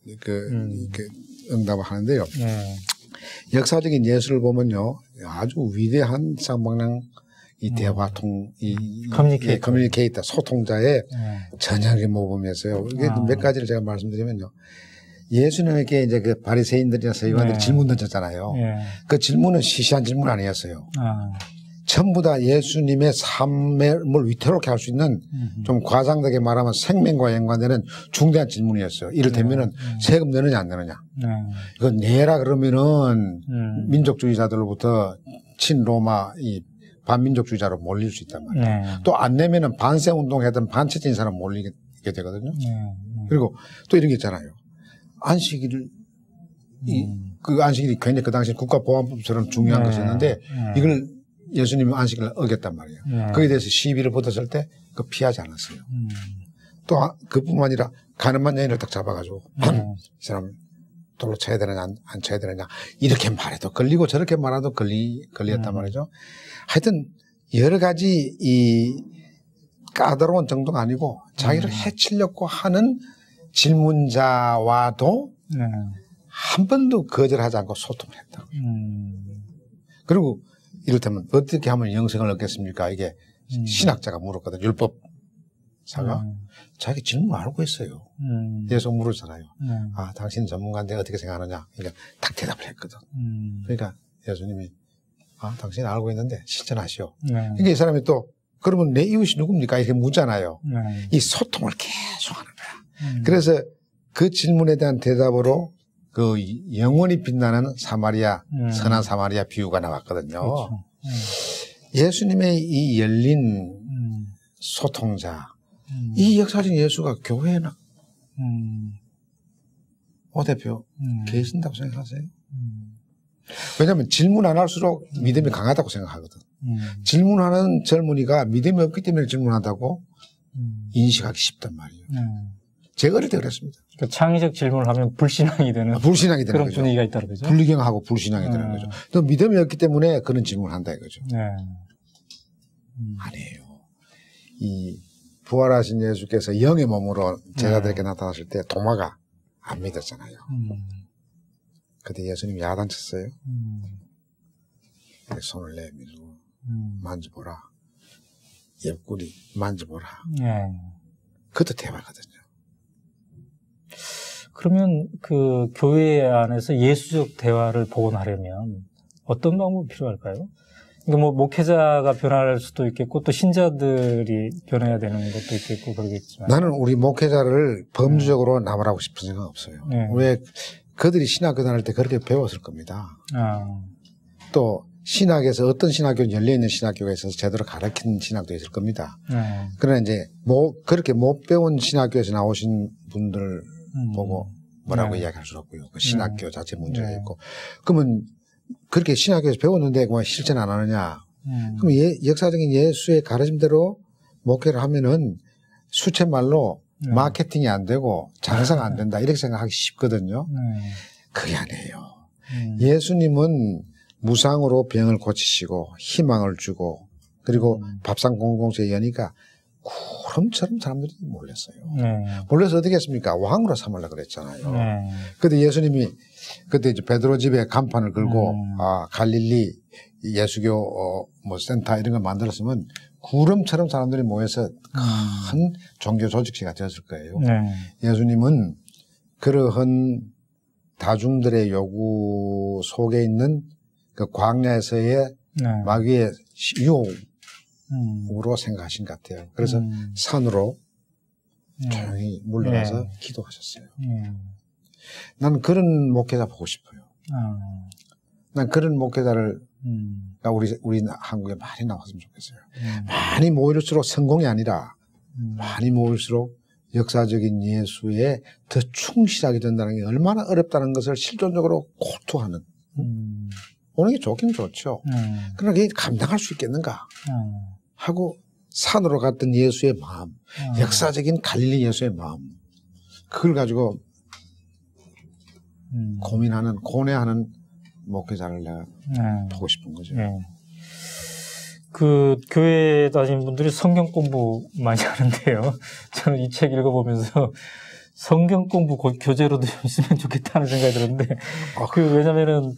S2: 응답을 하는데요. 역사적인 예술을 보면요, 아주 위대한 쌍방향 이 대화통, 커뮤니케이터, 소통자의 전형의 모범이었어요. 이게 몇 가지를 제가 말씀드리면요. 예수님에게 이제 그 바리새인들이나 서기관들이 질문 던졌잖아요. 그 질문은 시시한 질문 아니었어요. 전부 다 예수님의 삶을 위태롭게 할 수 있는 좀 과장되게 말하면 생명과 연관되는 중대한 질문이었어요. 이를테면은 세금 내느냐 안 내느냐. 이거 내라 그러면은 민족주의자들로부터 친로마 이 반민족주의자로 몰릴 수 있단 말이에요. 또 안 내면은 반세운동 했던 반체제인 사람 몰리게 되거든요. 그리고 또 이런 게 있잖아요. 안식일을, 그 안식일이 굉장히 그 당시 국가보안법처럼 중요한 것이었는데 이걸 예수님이 안식일을 어겼단 말이에요. 거기에 대해서 시비를 붙었을 때 그 피하지 않았어요. 또 그뿐만 아니라 가늠한 여인을 딱 잡아가지고 이 사람 돌로 쳐야 되느냐 안 쳐야 되느냐 이렇게 말해도 걸리고 저렇게 말해도 걸렸단 말이죠. 하여튼 여러 가지 이 까다로운 정도가 아니고 자기를 해치려고 하는 질문자와도 한 번도 거절하지 않고 소통을 했다고요. 그리고 이를테면 어떻게 하면 영생을 얻겠습니까? 이게 신학자가 물었거든. 율법사가. 자기 질문 알고 있어요. 예수 물었잖아요. 아, 당신 전문가인데 어떻게 생각하느냐. 그러니까 딱 대답을 했거든. 그러니까 예수님이 아, 당신이 알고 있는데 실천하시오. 그러니까 이 사람이 또 그러면 내 이웃이 누굽니까? 이렇게 묻잖아요. 이 소통을 계속 하는 거야. 그래서 그 질문에 대한 대답으로 그 영원히 빛나는 사마리아, 선한 사마리아 비유가 나왔거든요.
S1: 그렇죠.
S2: 예수님의 이 열린 소통자, 이 역사적인 예수가 교회에 오 대표 계신다고 생각하세요? 왜냐하면 질문 안 할수록 믿음이 강하다고 생각하거든. 질문하는 젊은이가 믿음이 없기 때문에 질문한다고 인식하기 쉽단 말이에요. 제가 어릴 때 그랬습니다.
S1: 그러니까 창의적 질문을 하면 불신앙이 되는,
S2: 불신앙이 되는
S1: 그런
S2: 거죠.
S1: 분위기가 있다는 거죠.
S2: 불리경하고 불신앙이 되는 거죠. 또 믿음이 없기 때문에 그런 질문을 한다 이거죠. 아니에요. 이 부활하신 예수께서 영의 몸으로 제자들에게 나타났을 때 도마가 안 믿었잖아요. 그때 예수님이 야단쳤어요. 손을 내밀고 만져보라. 옆구리 만져보라. 그것도 대화거든요.
S1: 그러면 그 교회 안에서 예수적 대화를 복원하려면 어떤 방법이 필요할까요? 그러니까 뭐 목회자가 변할 수도 있겠고 또 신자들이 변해야 되는 것도 있겠고 그러겠지만
S2: 나는 우리 목회자를 범주적으로 나무라고 싶은 생각 없어요. 왜 그들이 신학교 다닐 때 그렇게 배웠을 겁니다. 또 신학에서 어떤 신학교는 열려있는 신학교가 있어서 제대로 가르치는 신학도 있을 겁니다. 그러나 이제 그렇게 못 배운 신학교에서 나오신 분들 보고 뭐라고 이야기할 수 없고요. 그 신학교 자체 문제가 있고. 그러면 그렇게 신학교에서 배웠는데 뭐 실천 안 하느냐. 그럼 역사적인 예수의 가르침대로 목회를 하면은 수채말로 마케팅이 안 되고 장사가 안 된다. 이렇게 생각하기 쉽거든요. 그게 아니에요. 예수님은 무상으로 병을 고치시고 희망을 주고 그리고 밥상 공동체에 여니까 구름처럼 사람들이 몰렸어요. 몰려서 어떻게 했습니까? 왕으로 삼으려고 그랬잖아요. 그때 예수님이 그때 이제 베드로 집에 간판을 걸고 갈릴리 예수교 뭐 센터 이런 걸 만들었으면 구름처럼 사람들이 모여서 큰 종교 조직체가 되었을 거예요. 예수님은 그러한 다중들의 요구 속에 있는 그 광야에서의 마귀의 유혹으로 생각하신 것 같아요. 그래서 산으로 조용히 물러나서 기도하셨어요. 나는 그런 목회자 보고 싶어요. 난 그런 목회자를 우리 한국에 많이 나왔으면 좋겠어요. 많이 모일수록 성공이 아니라 많이 모일수록 역사적인 예수에 더 충실하게 된다는 게 얼마나 어렵다는 것을 실존적으로 고투하는 오는 게 좋긴 좋죠. 그러나 그게 감당할 수 있겠는가 하고 산으로 갔던 예수의 마음, 역사적인 갈릴리 예수의 마음, 그걸 가지고 고뇌하는 목회자를 내가 보고 싶은 거죠.
S1: 그 교회 다니는 분들이 성경 공부 많이 하는데요. 저는 이 책 읽어보면서 성경 공부 교재로도 좀 쓰면 좋겠다는 생각이 들었는데, 왜냐면은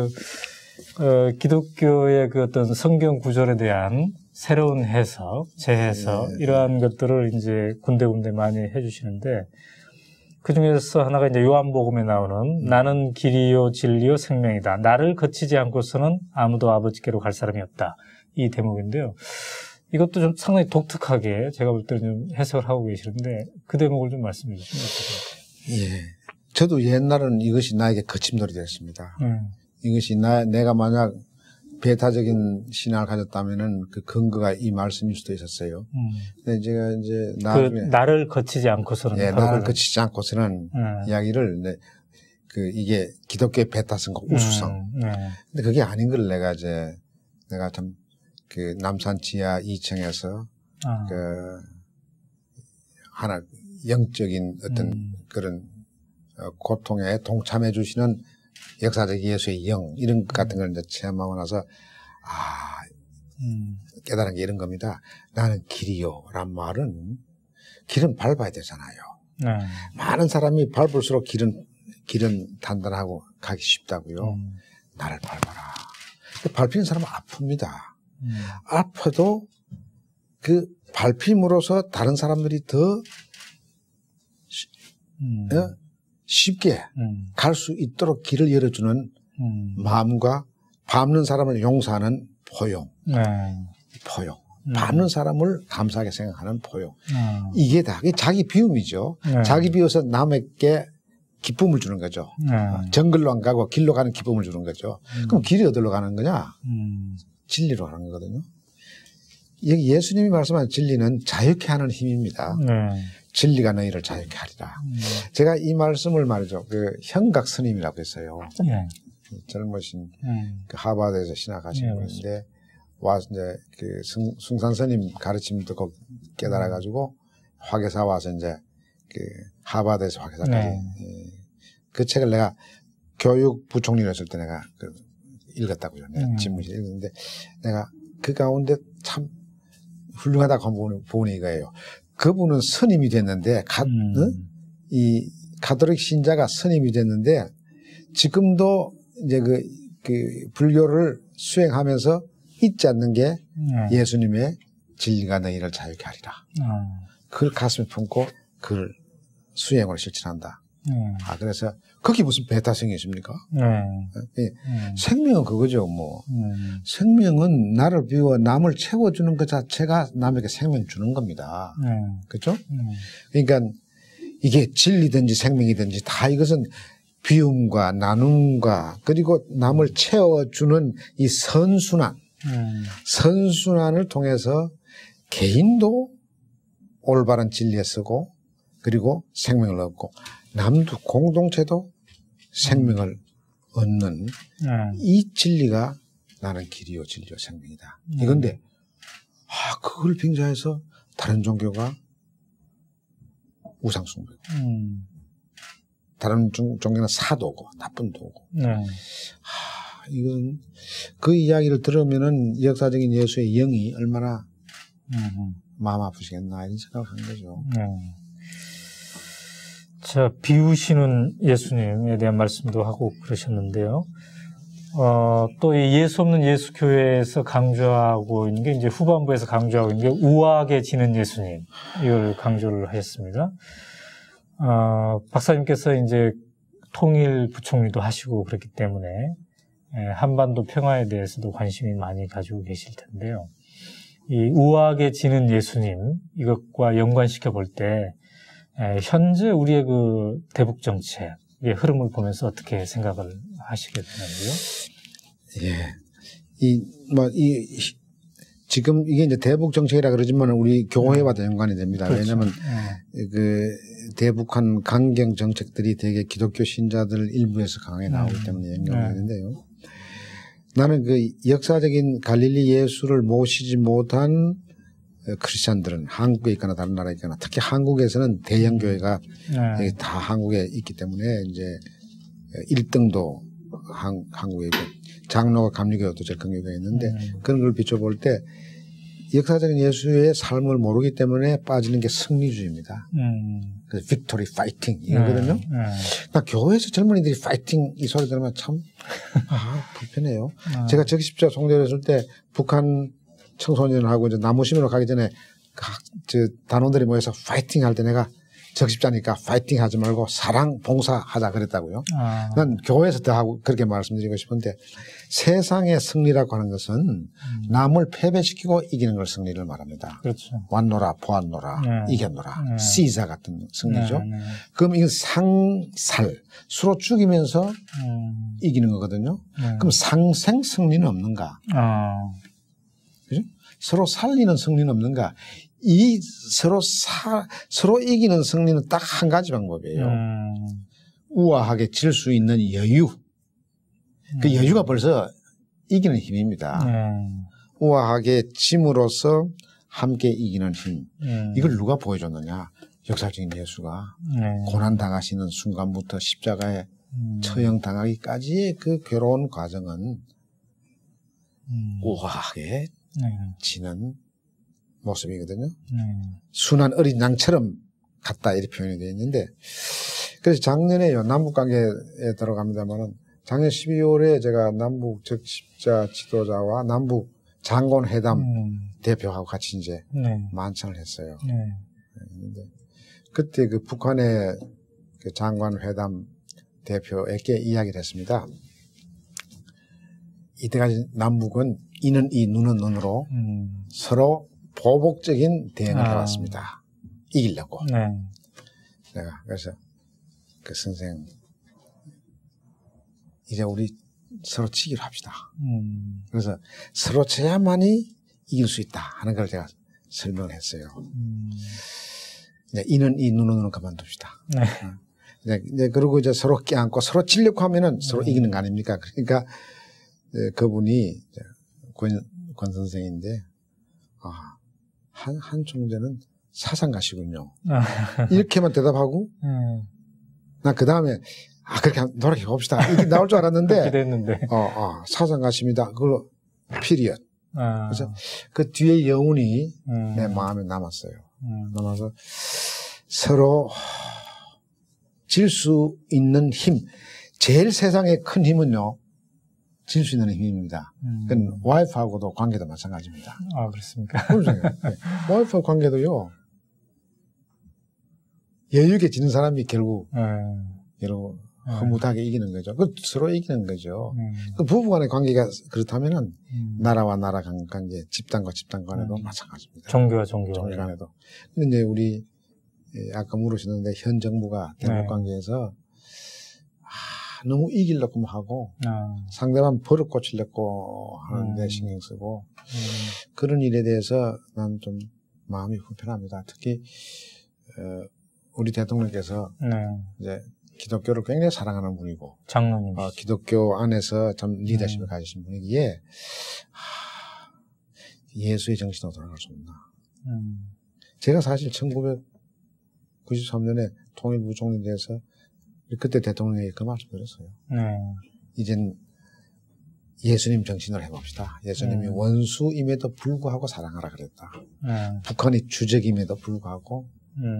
S1: 기독교의 그 어떤 성경 구절에 대한 새로운 해석, 재해석, 이러한 것들을 이제 군데군데 많이 해주시는데, 그 중에서 하나가 이제 요한복음에 나오는 나는 길이요 진리요 생명이다. 나를 거치지 않고서는 아무도 아버지께로 갈 사람이 없다. 이 대목인데요. 이것도 좀 상당히 독특하게 제가 볼 때는 좀 해석을 하고 계시는데 그 대목을 좀 말씀해 주시면 어떨까요?
S2: 예. 저도 옛날에는 이것이 나에게 거침돌이 됐습니다. 이것이 내가 만약 배타적인 신앙을 가졌다면은 그 근거가 이 말씀일 수도 있었어요. 근데 제가 이제 나중에
S1: 나를 거치지 않고서는
S2: 나를 거치지 않고서는 이야기를 이게 기독교의 배타성과 우수성. 근데 그게 아닌 걸 내가 참 남산 지하 2층에서 하나 영적인 어떤 그런 고통에 동참해 주시는 역사적 예수의 영 이런 것 같은 걸 이제 체험하고 나서 깨달은 게 이런 겁니다. 나는 길이요란 말은 길은 밟아야 되잖아요. 많은 사람이 밟을수록 길은 단단하고 가기 쉽다고요. 나를 밟아라. 밟히는 사람은 아픕니다. 아파도 그 밟힘으로써 다른 사람들이 더 쉽게 갈 수 있도록 길을 열어주는 마음과 밟는 사람을 용서하는 포용. 포용. 밟는 사람을 감사하게 생각하는 포용. 이게 다 자기 비움이죠. 자기 비워서 남에게 기쁨을 주는 거죠. 정글로 안 가고 길로 가는 기쁨을 주는 거죠. 그럼 길이 어디로 가는 거냐? 진리로 가는 거거든요. 여기 예수님이 말씀하신 진리는 자유케 하는 힘입니다. 진리가 너희를 자유케 하리라. 제가 이 말씀을 말이죠. 그 형각 스님이라고 했어요. 젊으신 그 하버드에서 신학하신 분인데 와서 이제 그 숭산 스님 가르침 듣고 깨달아가지고 화계사 와서 이제 그 하버드에서 화계사까지 그 책을 내가 교육부총리를 했을 때 내가 그 읽었다고요. 내가 집무실 읽었는데 내가 그 가운데 참 훌륭하다고 보니 이거예요. 그분은 스님이 됐는데 이 가톨릭 신자가 스님이 됐는데 지금도 이제 그 불교를 수행하면서 잊지 않는 게 예수님의 진리가 너희를 자유케 하리라. 그걸 가슴에 품고 그걸 수행으로 실천한다. 그래서 거기 무슨 배타성이 있습니까? 생명은 그거죠, 뭐. 생명은 나를 비워 남을 채워주는 것 자체가 남에게 생명 주는 겁니다. 그렇죠? 그러니까 이게 진리든지 생명이든지 다 이것은 비움과 나눔과 그리고 남을 채워주는 이 선순환을 통해서 개인도 올바른 진리에 쓰고 그리고 생명을 얻고 남도 공동체도 생명을 얻는 이 진리가 나는 길이요 진리요 생명이다. 이건데 그걸 빙자해서 다른 종교가 우상숭배고 다른 종교는 사도고 나쁜 도고 이건 그 이야기를 들으면은 역사적인 예수의 영이 얼마나 마음 아프시겠나 이런 생각을 한 거죠.
S1: 자, 비우시는 예수님에 대한 말씀도 하고 그러셨는데요. 또 이 예수 없는 예수 교회에서 강조하고 있는 게 이제 후반부에서 강조하고 있는 게 우아하게 지는 예수님 이걸 강조를 하셨습니다. 박사님께서 이제 통일 부총리도 하시고 그렇기 때문에 한반도 평화에 대해서도 관심이 많이 가지고 계실 텐데요. 이 우아하게 지는 예수님 이것과 연관시켜 볼 때 현재 우리의 그 대북 정책의 흐름을 보면서 어떻게 생각을 하시게 되는데요?
S2: 지금 이게 이제 대북 정책이라 그러지만 우리 교회와도 연관이 됩니다. 그렇죠. 왜냐하면 그 대북한 강경 정책들이 되게 기독교 신자들 일부에서 강하게 나오기 때문에 연관이 되는데요. 나는 그 역사적인 갈릴리 예수를 모시지 못한 크리스찬들은 한국에 있거나 다른 나라에 있거나 특히 한국에서는 대형 교회가 다 한국에 있기 때문에 이제 1등도 한국에 있고 장로가 감리교도 제일 큰 교회가 있는데 그런 걸 비춰볼 때 역사적인 예수의 삶을 모르기 때문에 빠지는 게 승리주의입니다. 그래서 빅토리 파이팅 이거거든요. 나 교회에서 젊은이들이 파이팅 이 소리 들으면 참 불편해요. 제가 적십자 총대를 했을 때 북한 청소년하고 이제 나무 심으러 가기 전에 단원들이 모여서 파이팅 할 때 내가 적십자니까 파이팅 하지 말고 사랑 봉사하자 그랬다고요. 난 교회에서 더 하고 그렇게 말씀드리고 싶은데 세상의 승리라고 하는 것은 남을 패배시키고 이기는 걸 승리를 말합니다.
S1: 그렇죠.
S2: 왔노라 보았노라 이겼노라 시자 같은 승리죠. 그럼 이건 상살 서로 죽이면서 이기는 거거든요. 그럼 상생 승리는 없는가? 그죠? 서로 살리는 승리는 없는가? 이 서로 이기는 승리는 딱 한 가지 방법이에요. 우아하게 질 수 있는 여유. 그 여유가 벌써 이기는 힘입니다. 우아하게 짐으로써 함께 이기는 힘. 이걸 누가 보여줬느냐? 역사적인 예수가
S1: 네.
S2: 고난당하시는 순간부터 십자가에 처형당하기까지의 그 괴로운 과정은 우아하게 지는 모습이거든요. 순한 어린 양처럼 같다 이렇게 표현이 되어 있는데, 그래서 작년에요, 남북관계에 들어갑니다만은 작년 12월에 제가 남북 적십자 지도자와 남북 장관회담 대표하고 같이 이제 만찬을 했어요. 근데 그때 그 북한의 그 장관회담 대표에게 이야기를 했습니다. 이때까지 남북은 이는 이, 눈은 눈으로 서로 보복적인 대응을 해왔습니다. 이기려고. 내가 그래서 그 선생, 이제 우리 서로 치기로 합시다. 그래서 서로 쳐야만이 이길 수 있다 하는 걸 제가 설명을 했어요. 이는 이, 눈은 눈은 그만둡시다. 이제 그리고 이제 서로 껴안고 서로 치려고 하면은 서로 이기는 거 아닙니까? 그러니까 그분이 권 선생인데, 한 총재는 사상가시군요. 이렇게만 대답하고, 난 그 다음에, 그렇게 노력해 봅시다. 이게 나올 줄 알았는데,
S1: 기대했는데.
S2: 사상가십니다. 그걸로, 피리엇. 그래서 그 뒤에 여운이 내 마음에 남았어요. 남아서 서로 질 수 있는 힘, 제일 세상에 큰 힘은요, 질 수 있는 힘입니다. 그건 와이프하고도 관계도 마찬가지입니다.
S1: 그렇습니까?
S2: 와이프 관계도요, 여유게 지는 사람이 결국 허무하게 이기는 거죠. 그 서로 이기는 거죠. 그 부부간의 관계가 그렇다면은 나라와 나라 관계, 집단과 집단 간에도 마찬가지입니다.
S1: 종교와 종교
S2: 간에도. 근데 이제 우리 아까 물으셨는데 현 정부가 대북 관계에서 너무 이기려고 하고 상대방 버릇 고치려고 하는데 신경 쓰고 그런 일에 대해서 난 좀 마음이 불편합니다. 특히 우리 대통령께서 이제 기독교를 굉장히 사랑하는 분이고
S1: 장로님
S2: 기독교 안에서 참 리더십을 가지신 분이기에 예수의 정신으로 돌아갈 수 없나. 제가 사실 1993년에 통일부 총리 돼서 그때 대통령이 그 말씀 드렸어요. 이젠 예수님 정신으로 해봅시다. 예수님이 원수임에도 불구하고 사랑하라 그랬다. 북한이 주적임에도 불구하고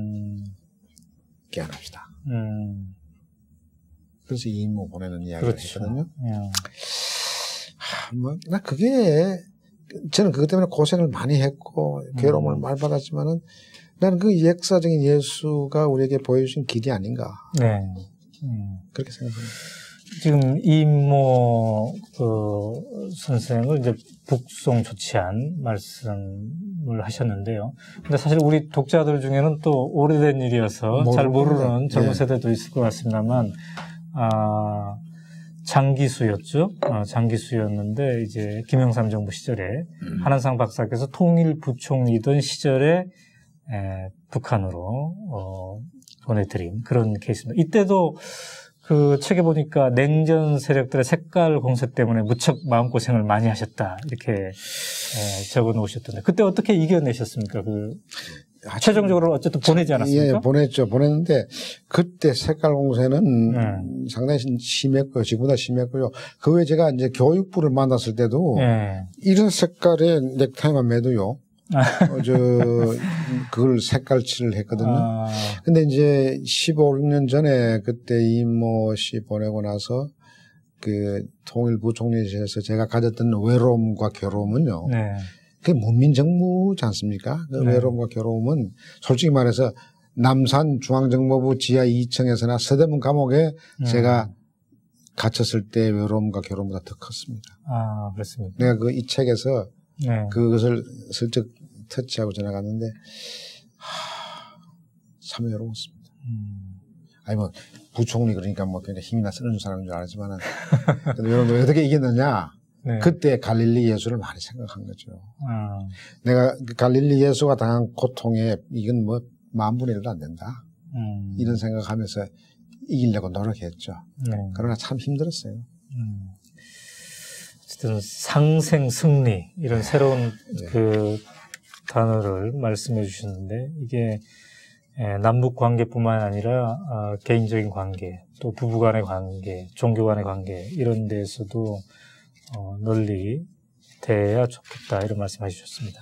S2: 깨어납시다. 그래서 이 임무 보내는 이야기를 했거든요. 나 그게, 저는 그것 때문에 고생을 많이 했고, 괴로움을 많이 받았지만은, 나는 그 역사적인 예수가 우리에게 보여주신 길이 아닌가. 그렇게 생각합니다.
S1: 지금 이모 선생을 이제 북송 조치한 말씀을 하셨는데요. 근데 사실 우리 독자들 중에는 또 오래된 일이어서 잘 모르는 젊은 세대도 있을 것 같습니다만, 장기수였죠. 장기수였는데 이제 김영삼 정부 시절에 한한상 박사께서 통일부총리던 시절에 북한으로 보내드린 그런 케이스입니다. 이때도 그 책에 보니까 냉전 세력들의 색깔 공세 때문에 무척 마음고생을 많이 하셨다 이렇게 적어 놓으셨던데 그때 어떻게 이겨내셨습니까? 최종적으로 어쨌든 보내지 않았습니까?
S2: 예, 보냈죠. 보냈는데 그때 색깔 공세는 상당히 심했고요. 지금보다 심했고요. 그 외에 제가 이제 교육부를 만났을 때도 이런 색깔의 넥타이만 매도요. 그걸 색깔칠을 했거든요. 근데 이제 15, 16년 전에 그때 이모 씨 보내고 나서 그 통일부총리실에서 제가 가졌던 외로움과 괴로움은요. 그게 문민정부지 않습니까? 그 외로움과 괴로움은 솔직히 말해서 남산 중앙정보부 지하 2층에서나 서대문 감옥에 제가 갇혔을 때 외로움과 괴로움보다 더 컸습니다.
S1: 그렇습니다.
S2: 내가 이 책에서 그것을 슬쩍 터치하고 지나갔는데, 참 외로웠습니다. 아니, 부총리 그러니까 굉장히 힘이나 쓰는 사람인 줄 알았지만은, 근데 여러분 어떻게 이겼느냐? 그때 갈릴리 예수를 많이 생각한 거죠. 내가 갈릴리 예수가 당한 고통에 이건 만분의 1도 안 된다. 이런 생각하면서 이기려고 노력했죠. 그러나 참 힘들었어요.
S1: 어쨌든 상생 승리 이런 새로운 그 단어를 말씀해 주셨는데 이게 남북 관계뿐만 아니라 개인적인 관계, 또 부부 간의 관계, 종교 간의 관계 이런 데에서도 널리 대해야 좋겠다 이런 말씀해 주셨습니다.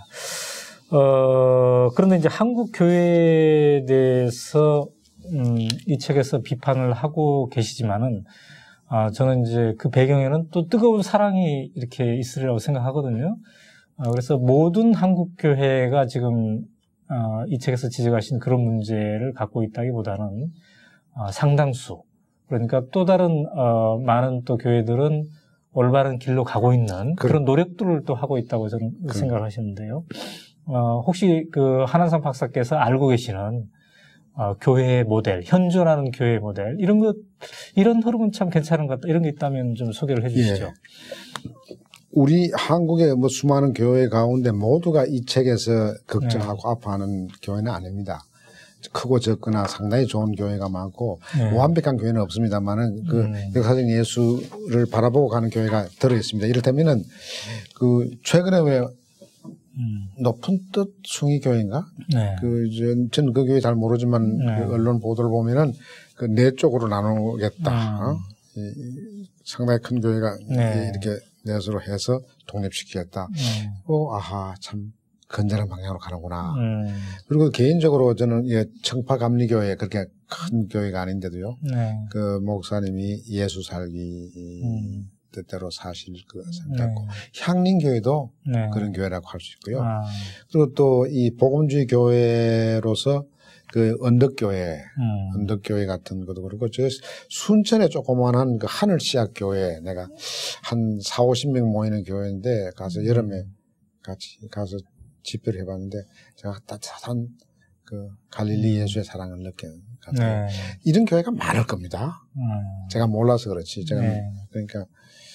S1: 그런데 이제 한국 교회에 대해서 이 책에서 비판을 하고 계시지만은 저는 이제 그 배경에는 또 뜨거운 사랑이 이렇게 있으리라고 생각하거든요. 그래서 모든 한국 교회가 지금 이 책에서 지적하신 그런 문제를 갖고 있다기보다는 상당수, 그러니까 또 다른 많은 또 교회들은 올바른 길로 가고 있는 그런 노력들을 또 하고 있다고 저는 생각을 하시는데요. 혹시 그 한한상 박사께서 알고 계시는 교회의 모델, 현존하는 교회의 모델 이런 흐름은 참 괜찮은 것 같다. 이런 게 있다면 좀 소개를 해주시죠.
S2: 예. 우리 한국의 뭐 수많은 교회 가운데 모두가 이 책에서 걱정하고 아파하는 교회는 아닙니다. 크고 적거나 상당히 좋은 교회가 많고 완벽한 교회는 없습니다만은 그 역사적인 예수를 바라보고 가는 교회가 들어 있습니다. 이를테면은 그 최근에 왜 높은 뜻 숭이 교회인가? 저는 그 교회 잘 모르지만 그 언론 보도를 보면은 그 네 쪽으로 나누겠다. 상당히 큰 교회가 이렇게 넷으로 해서 독립시키겠다. 참 건전한 방향으로 가는구나. 그리고 개인적으로 저는 청파감리교회 그렇게 큰 교회가 아닌데도요. 그 목사님이 예수 살기 뜻대로 사실 그 생겼고 향림교회도 그런 교회라고 할 수 있고요. 그리고 또 이 복음주의 교회로서 그 언덕교회 같은 것도 그렇고 저 순천에 조그만한 그 하늘씨앗교회 내가 한 40-50명 모이는 교회인데 가서 여름에 같이 가서 집회를 해봤는데 제가 따뜻한 그 갈릴리 예수의 사랑을 느끼는 같아요. 이런 교회가 많을 겁니다. 제가 몰라서 그렇지. 제가 그러니까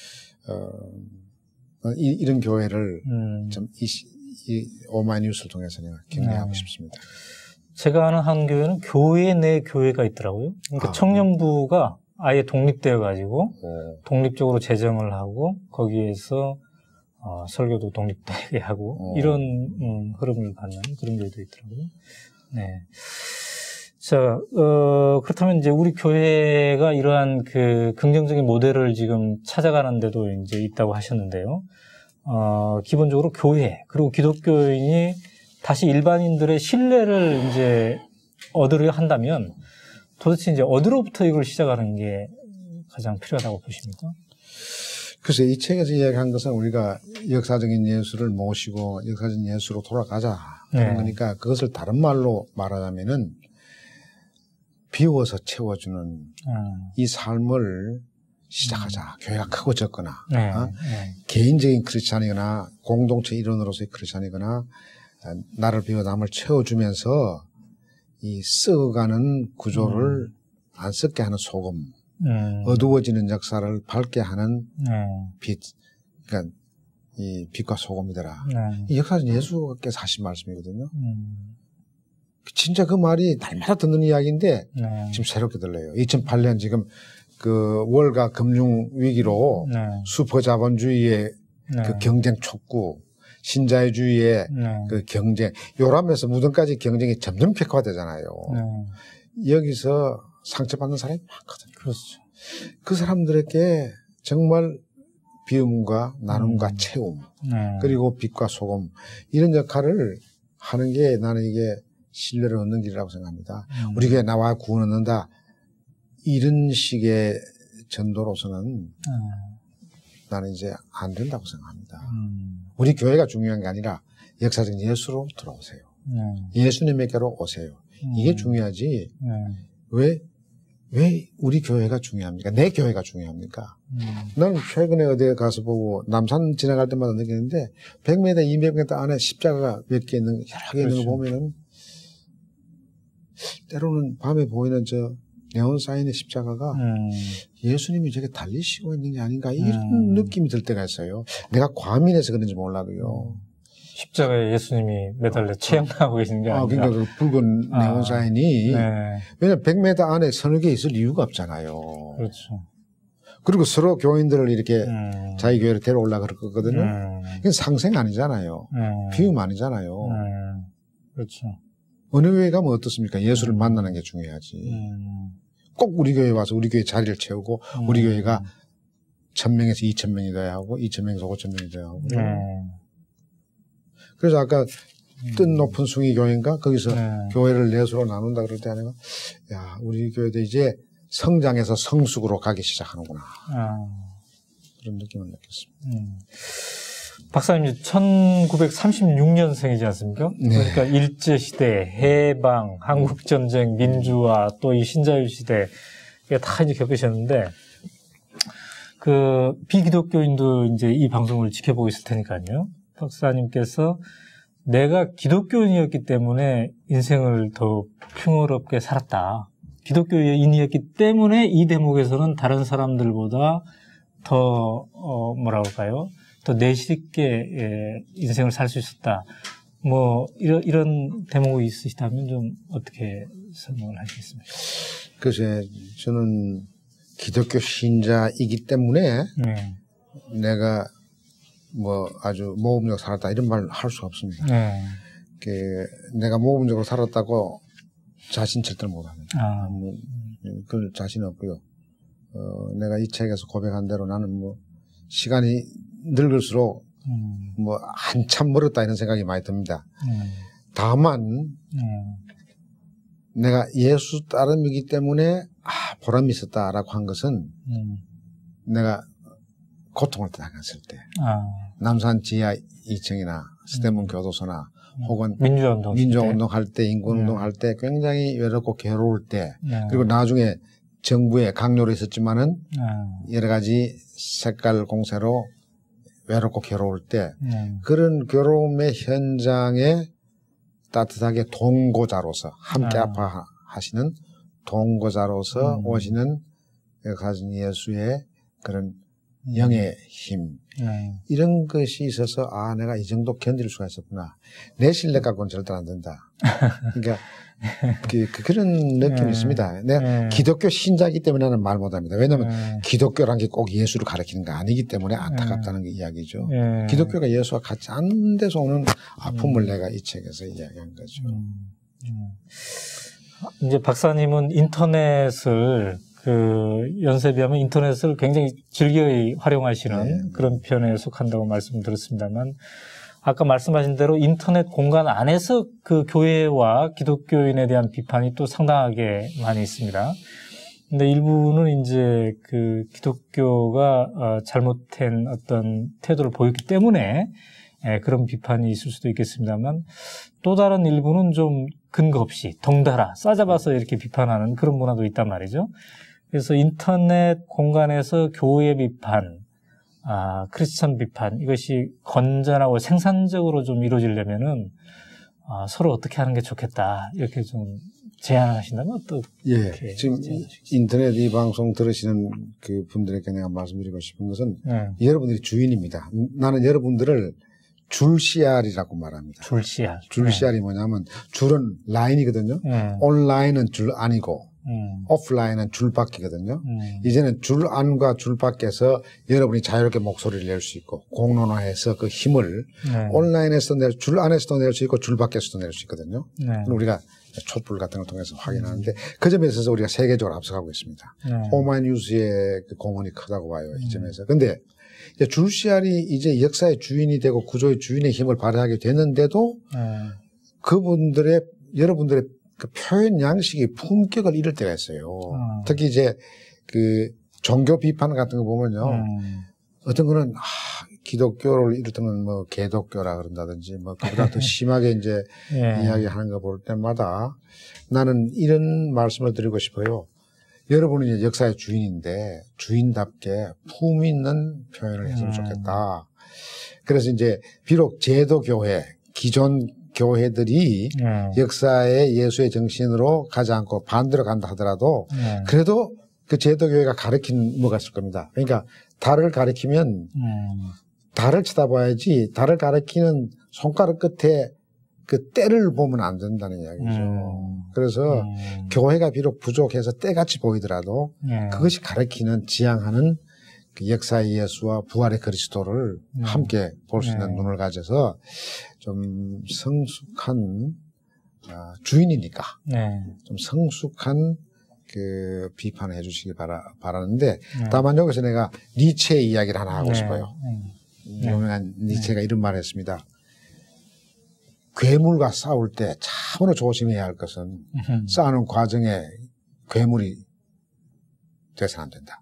S2: 이런 교회를 좀 이 오마이뉴스를 통해서 내가 격려하고 싶습니다.
S1: 제가 아는 한 교회는 교회 내 교회가 있더라고요. 그러니까 청년부가 아예 독립되어 가지고 독립적으로 재정을 하고 거기에서 설교도 독립되게 하고 이런 흐름을 갖는 그런 교회도 있더라고요. 네. 자, 그렇다면 이제 우리 교회가 이러한 그 긍정적인 모델을 지금 찾아가는데도 이제 있다고 하셨는데요. 기본적으로 교회 그리고 기독교인이 다시 일반인들의 신뢰를 이제 얻으려 한다면 도대체 이제 어디로부터 이걸 시작하는 게 가장 필요하다고 보십니까?
S2: 글쎄, 이 책에서 이야기한 것은 우리가 역사적인 예수를 모시고 역사적인 예수로 돌아가자. 그런 거니까 그것을 다른 말로 말하자면은 비워서 채워주는 이 삶을 시작하자. 교회가 크고 적거나 개인적인 크리스찬이거나 공동체 일원으로서의 크리스찬이거나 나를 비워 남을 채워주면서 이 썩어가는 구조를 안 썩게 하는 소금, 어두워지는 역사를 밝게 하는 빛, 그러니까 이 빛과 소금이더라. 이 역사는 예수께서 하신 말씀이거든요. 진짜 그 말이 날마다 듣는 이야기인데 지금 새롭게 들려요. 2008년 지금 그 월가 금융 위기로 슈퍼 자본주의의 그 경쟁 촉구, 신자유주의의 그 경쟁, 요람에서 무덤까지 경쟁이 점점 격화되잖아요. 여기서 상처받는 사람이 많거든요.
S1: 그렇죠.
S2: 그 사람들에게 정말 비움과 나눔과 채움, 그리고 빛과 소금, 이런 역할을 하는 게 나는 이게 신뢰를 얻는 길이라고 생각합니다. 우리 교회 나와 구원 얻는다. 이런 식의 전도로서는 나는 이제 안 된다고 생각합니다. 우리 교회가 중요한 게 아니라 역사적인 예수로 들어오세요. 예수님에게로 오세요. 이게 중요하지. 왜 우리 교회가 중요합니까? 내 교회가 중요합니까? 나는 최근에 어디에 가서 보고 남산 지나갈 때마다 느끼는데 100m, 200m 안에 십자가가 몇 개 있는, 여러 개 있는 거 보면은 때로는 밤에 보이는 저 네온 사인의 십자가가 예수님이 저게 달리시고 있는 게 아닌가 이런 느낌이 들 때가 있어요. 내가 과민해서 그런지 몰라도요.
S1: 십자가에 예수님이 매달려 체험하고 계신 게 아니라.
S2: 그러니까 그 붉은 네온 사인이 왜냐면 100m 안에 서너 개 있을 이유가 없잖아요.
S1: 그렇죠.
S2: 그리고 서로 교인들을 이렇게 자기 교회로 데려오려고 그랬거든요. 이건 상생 아니잖아요. 비움 아니잖아요.
S1: 그렇죠.
S2: 어느 교회 가면 어떻습니까? 예수를 만나는 게 중요하지. 꼭 우리 교회 와서 우리 교회 자리를 채우고 우리 교회가 1000명에서 2000명이 돼야 하고 2000명에서 5000명이 돼야 하고. 그래서 아까 뜻 높은 숭이 교회인가 거기서 교회를 넷으로 나눈다 그럴 때 내가 야 우리 교회도 이제 성장해서 성숙으로 가기 시작하는구나. 그런 느낌을 느꼈습니다.
S1: 박사님 1936년생이지 않습니까?
S2: 네.
S1: 그러니까 일제시대, 해방, 한국전쟁, 민주화, 또 이 신자유시대 이게 다 이제 겪으셨는데 그 비기독교인도 이제 이 방송을 지켜보고 있을 테니까요. 박사님께서 내가 기독교인이었기 때문에 인생을 더 풍요롭게 살았다. 기독교인이었기 때문에 이 대목에서는 다른 사람들보다 더 뭐라 그럴까요? 더 내실 있게 인생을 살 수 있었다. 뭐 이런 대목이 있으시다면 좀 어떻게 설명을 하시겠습니까?
S2: 글쎄 저는 기독교 신자이기 때문에 내가 뭐 아주 모범적으로 살았다 이런 말 할 수가 없습니다. 내가 모범적으로 살았다고 자신 절대로 못합니다. 그럴 자신 없고요. 내가 이 책에서 고백한 대로 나는 뭐 시간이 늙을수록 뭐 한참 멀었다 이런 생각이 많이 듭니다. 다만 내가 예수 따름이기 때문에 보람이 있었다라고 한 것은 내가 고통을 당했을 때 남산 지하 2층이나 스탠문 교도소나 혹은 민주화운동 할 때 인권운동 할 때 굉장히 외롭고 괴로울 때 그리고 나중에 정부의 강요로 있었지만은 여러 가지 색깔 공세로 외롭고 괴로울 때 그런 괴로움의 현장에 따뜻하게 동고자로서 함께 아파하시는 동고자로서 오시는 가진 예수의 그런 영의 힘 이런 것이 있어서 내가 이 정도 견딜 수가 있었구나. 내 실력 갖고는 절대 안 된다. 그러니까 그런 느낌이 있습니다. 내가 기독교 신자이기 때문에 나는 말 못합니다. 왜냐하면 기독교란 게 꼭 예수를 가리키는 거 아니기 때문에 안타깝다는 게 이야기죠. 기독교가 예수와 같이 안 돼서 오는 아픔을 내가 이 책에서 이야기한 거죠.
S1: 이제 박사님은 인터넷을 연세에 비하면 인터넷을 굉장히 즐겨 활용하시는 그런 편에 속한다고 말씀드렸습니다만 아까 말씀하신 대로 인터넷 공간 안에서 그 교회와 기독교인에 대한 비판이 또 상당하게 많이 있습니다. 근데 일부는 이제 그 기독교가 잘못된 어떤 태도를 보였기 때문에 그런 비판이 있을 수도 있겠습니다만 또 다른 일부는 좀 근거 없이 덩달아 싸잡아서 이렇게 비판하는 그런 문화도 있단 말이죠. 그래서 인터넷 공간에서 교회 비판, 크리스천 비판 이것이 건전하고 생산적으로 좀 이루어지려면은 서로 어떻게 하는 게 좋겠다 이렇게 좀 제안을 하신다면 어떻게?
S2: 지금 인터넷 이 방송 들으시는 그 분들에게 내가 말씀드리고 싶은 것은 여러분들이 주인입니다. 나는 여러분들을 줄CR이라고 말합니다.
S1: 줄CR.
S2: 줄CR이 뭐냐면 줄은 라인이거든요. 온라인은 줄 아니고 오프라인은 줄 밖이거든요. 이제는 줄 안과 줄 밖에서 여러분이 자유롭게 목소리를 낼 수 있고 공론화해서 그 힘을 온라인에서도 줄 안에서도 낼 수 있고 줄 밖에서도 낼 수 있거든요. 우리가 촛불 같은 걸 통해서 확인하는데 그 점에 있어서 우리가 세계적으로 앞서가고 있습니다. 오마이뉴스의 그 공헌이 크다고 봐요. 이 점에서. 근데 이제 줄CR이 이제 역사의 주인이 되고 구조의 주인의 힘을 발휘하게 됐는데도 그분들의 여러분들의 그 표현 양식이 품격을 잃을 때가 있어요. 특히 이제 그 종교 비판 같은 거 보면요. 어떤 거는 기독교를 이를테면 뭐 개독교라 그런다든지 뭐 그보다 더 심하게 이제 이야기하는 거 볼 때마다 나는 이런 말씀을 드리고 싶어요. 여러분은 이제 역사의 주인인데 주인답게 품 있는 표현을 했으면 좋겠다. 그래서 이제 비록 제도교회 기존 교회들이 역사의 예수의 정신으로 가지 않고 반대로 간다 하더라도 그래도 그 제도교회가 가르친 뭐가 있을 겁니다. 그러니까 달을 가리키면 달을 쳐다봐야지 달을 가리키는 손가락 끝에 그 때를 보면 안 된다는 이야기죠. 그래서 교회가 비록 부족해서 때같이 보이더라도 그것이 가리키는 지향하는 그 역사의 예수와 부활의 그리스도를 함께 볼 수 있는 눈을 가져서 좀 성숙한 주인이니까
S1: 네.
S2: 좀 성숙한 그 비판을 해주시기 바라는데 다만 여기서 내가 니체의 이야기를 하나 하고 싶어요. 유명한 니체가 이런 말을 했습니다. 괴물과 싸울 때 참으로 조심해야 할 것은 싸우는 과정에 괴물이 돼서는 안 된다.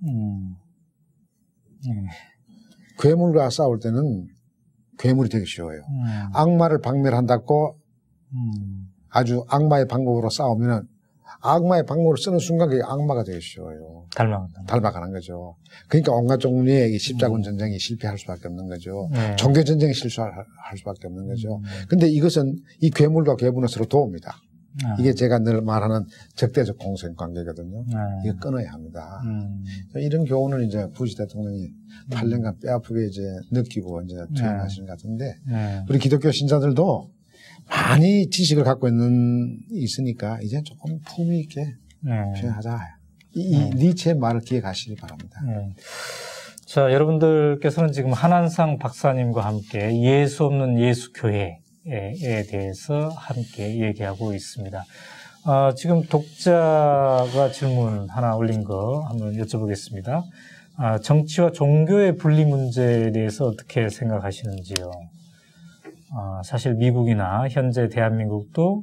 S2: 괴물과 싸울 때는 괴물이 되기 쉬워요. 악마를 박멸한다고 아주 악마의 방법으로 싸우면 악마의 방법을 쓰는 순간 그게 악마가 되기 쉬워요. 닮아가는 거죠. 그러니까 온갖 종류의 이 십자군 전쟁이 실패할 수밖에 없는 거죠.
S1: 네.
S2: 종교 전쟁이 실수할 수밖에 없는 거죠. 근데 이것은 이 괴물과 괴물은 서로 도웁니다. 이게 제가 늘 말하는 적대적 공생 관계거든요. 이거 끊어야 합니다. 이런 교훈을 이제 부시 대통령이 8년간 뼈아프게 이제 느끼고 이제 투영하시는 것 같은데 우리 기독교 신자들도 많이 지식을 갖고 있으니까 이제 조금 품위 있게 표현하자. 이 니체의 말을 기억하시기 바랍니다.
S1: 자, 여러분들께서는 지금 한한상 박사님과 함께 예수 없는 예수 교회에 대해서 함께 얘기하고 있습니다. 지금 독자가 질문 하나 올린 거 한번 여쭤보겠습니다. 정치와 종교의 분리 문제에 대해서 어떻게 생각하시는지요? 사실 미국이나 현재 대한민국도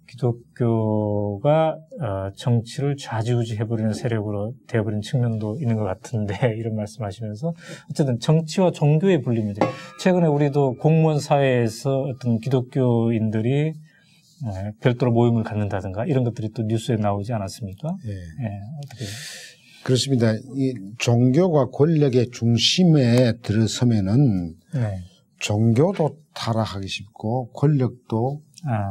S1: 기독교가 정치를 좌지우지해버리는 세력으로 되어버린 측면도 있는 것 같은데 이런 말씀하시면서 어쨌든 정치와 종교의 분리 문제. 최근에 우리도 공무원 사회에서 어떤 기독교인들이 별도로 모임을 갖는다든가 이런 것들이 또 뉴스에 나오지 않았습니까? 어떻게?
S2: 그렇습니다. 이 종교가 권력의 중심에 들어서면은 종교도 타락하기 쉽고 권력도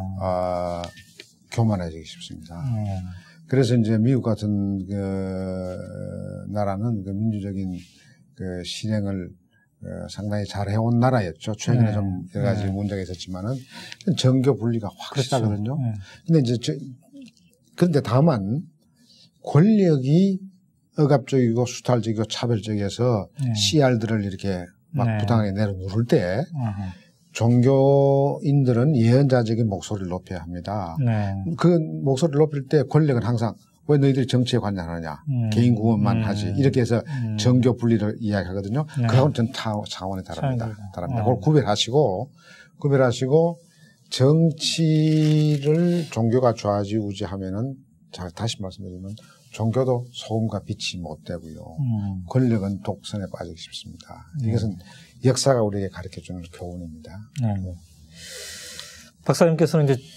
S2: 교만해지기 쉽습니다. 그래서 이제 미국 같은 그 나라는 그 민주적인 그 실행을 상당히 잘 해온 나라였죠. 최근에 좀 여러 가지 문제가 있었지만은 정교 분리가 확실하거든요. 근데 이제 그런데 다만 권력이 억압적이고 수탈적이고 차별적이어서 CR들을 이렇게 막 부당하게 내려누를 때 종교인들은 예언자적인 목소리를 높여야 합니다. 그 목소리를 높일 때 권력은 항상 왜 너희들이 정치에 관여하느냐. 개인 구원만 하지. 이렇게 해서 정교 분리를 이야기하거든요. 그하고는 전 차원이 다릅니다. 그걸 구별하시고 정치를 종교가 좌지우지하면은 다시 말씀드리면 종교도 소금과 빛이 못 되고요. 권력은 독선에 빠지기 쉽습니다. 이것은 역사가 우리에게 가르쳐주는 교훈입니다.
S1: 박사님께서는 이제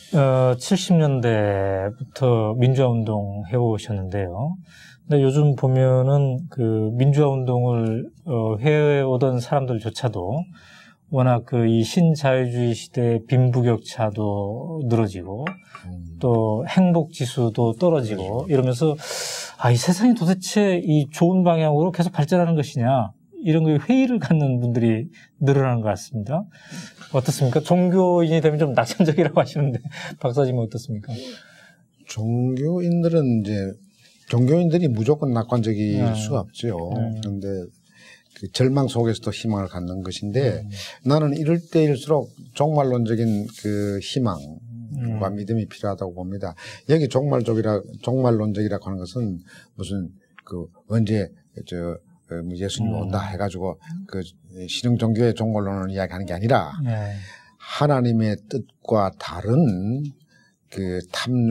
S1: 70년대부터 민주화 운동 해오셨는데요. 근데 요즘 보면은 그 민주화 운동을 해오던 사람들조차도 워낙 그 이 신자유주의 시대의 빈부격차도 늘어지고 또 행복 지수도 떨어지고 이러면서 이 세상이 도대체 이 좋은 방향으로 계속 발전하는 것이냐 이런 거에 회의를 갖는 분들이 늘어나는 것 같습니다. 어떻습니까? 종교인이 되면 좀 낙천적이라고 하시는데 박사님은 어떻습니까?
S2: 종교인들이 무조건 낙관적일 수가 없죠. 그런데 그 절망 속에서도 희망을 갖는 것인데 나는 이럴 때일수록 종말론적인 그 희망과 믿음이 필요하다고 봅니다. 여기 종말론적이라고 하는 것은 무슨 그 언제 예수님 온다 해가지고 그 신흥 종교의 종말론을 이야기하는 게 아니라 하나님의 뜻과 다른 그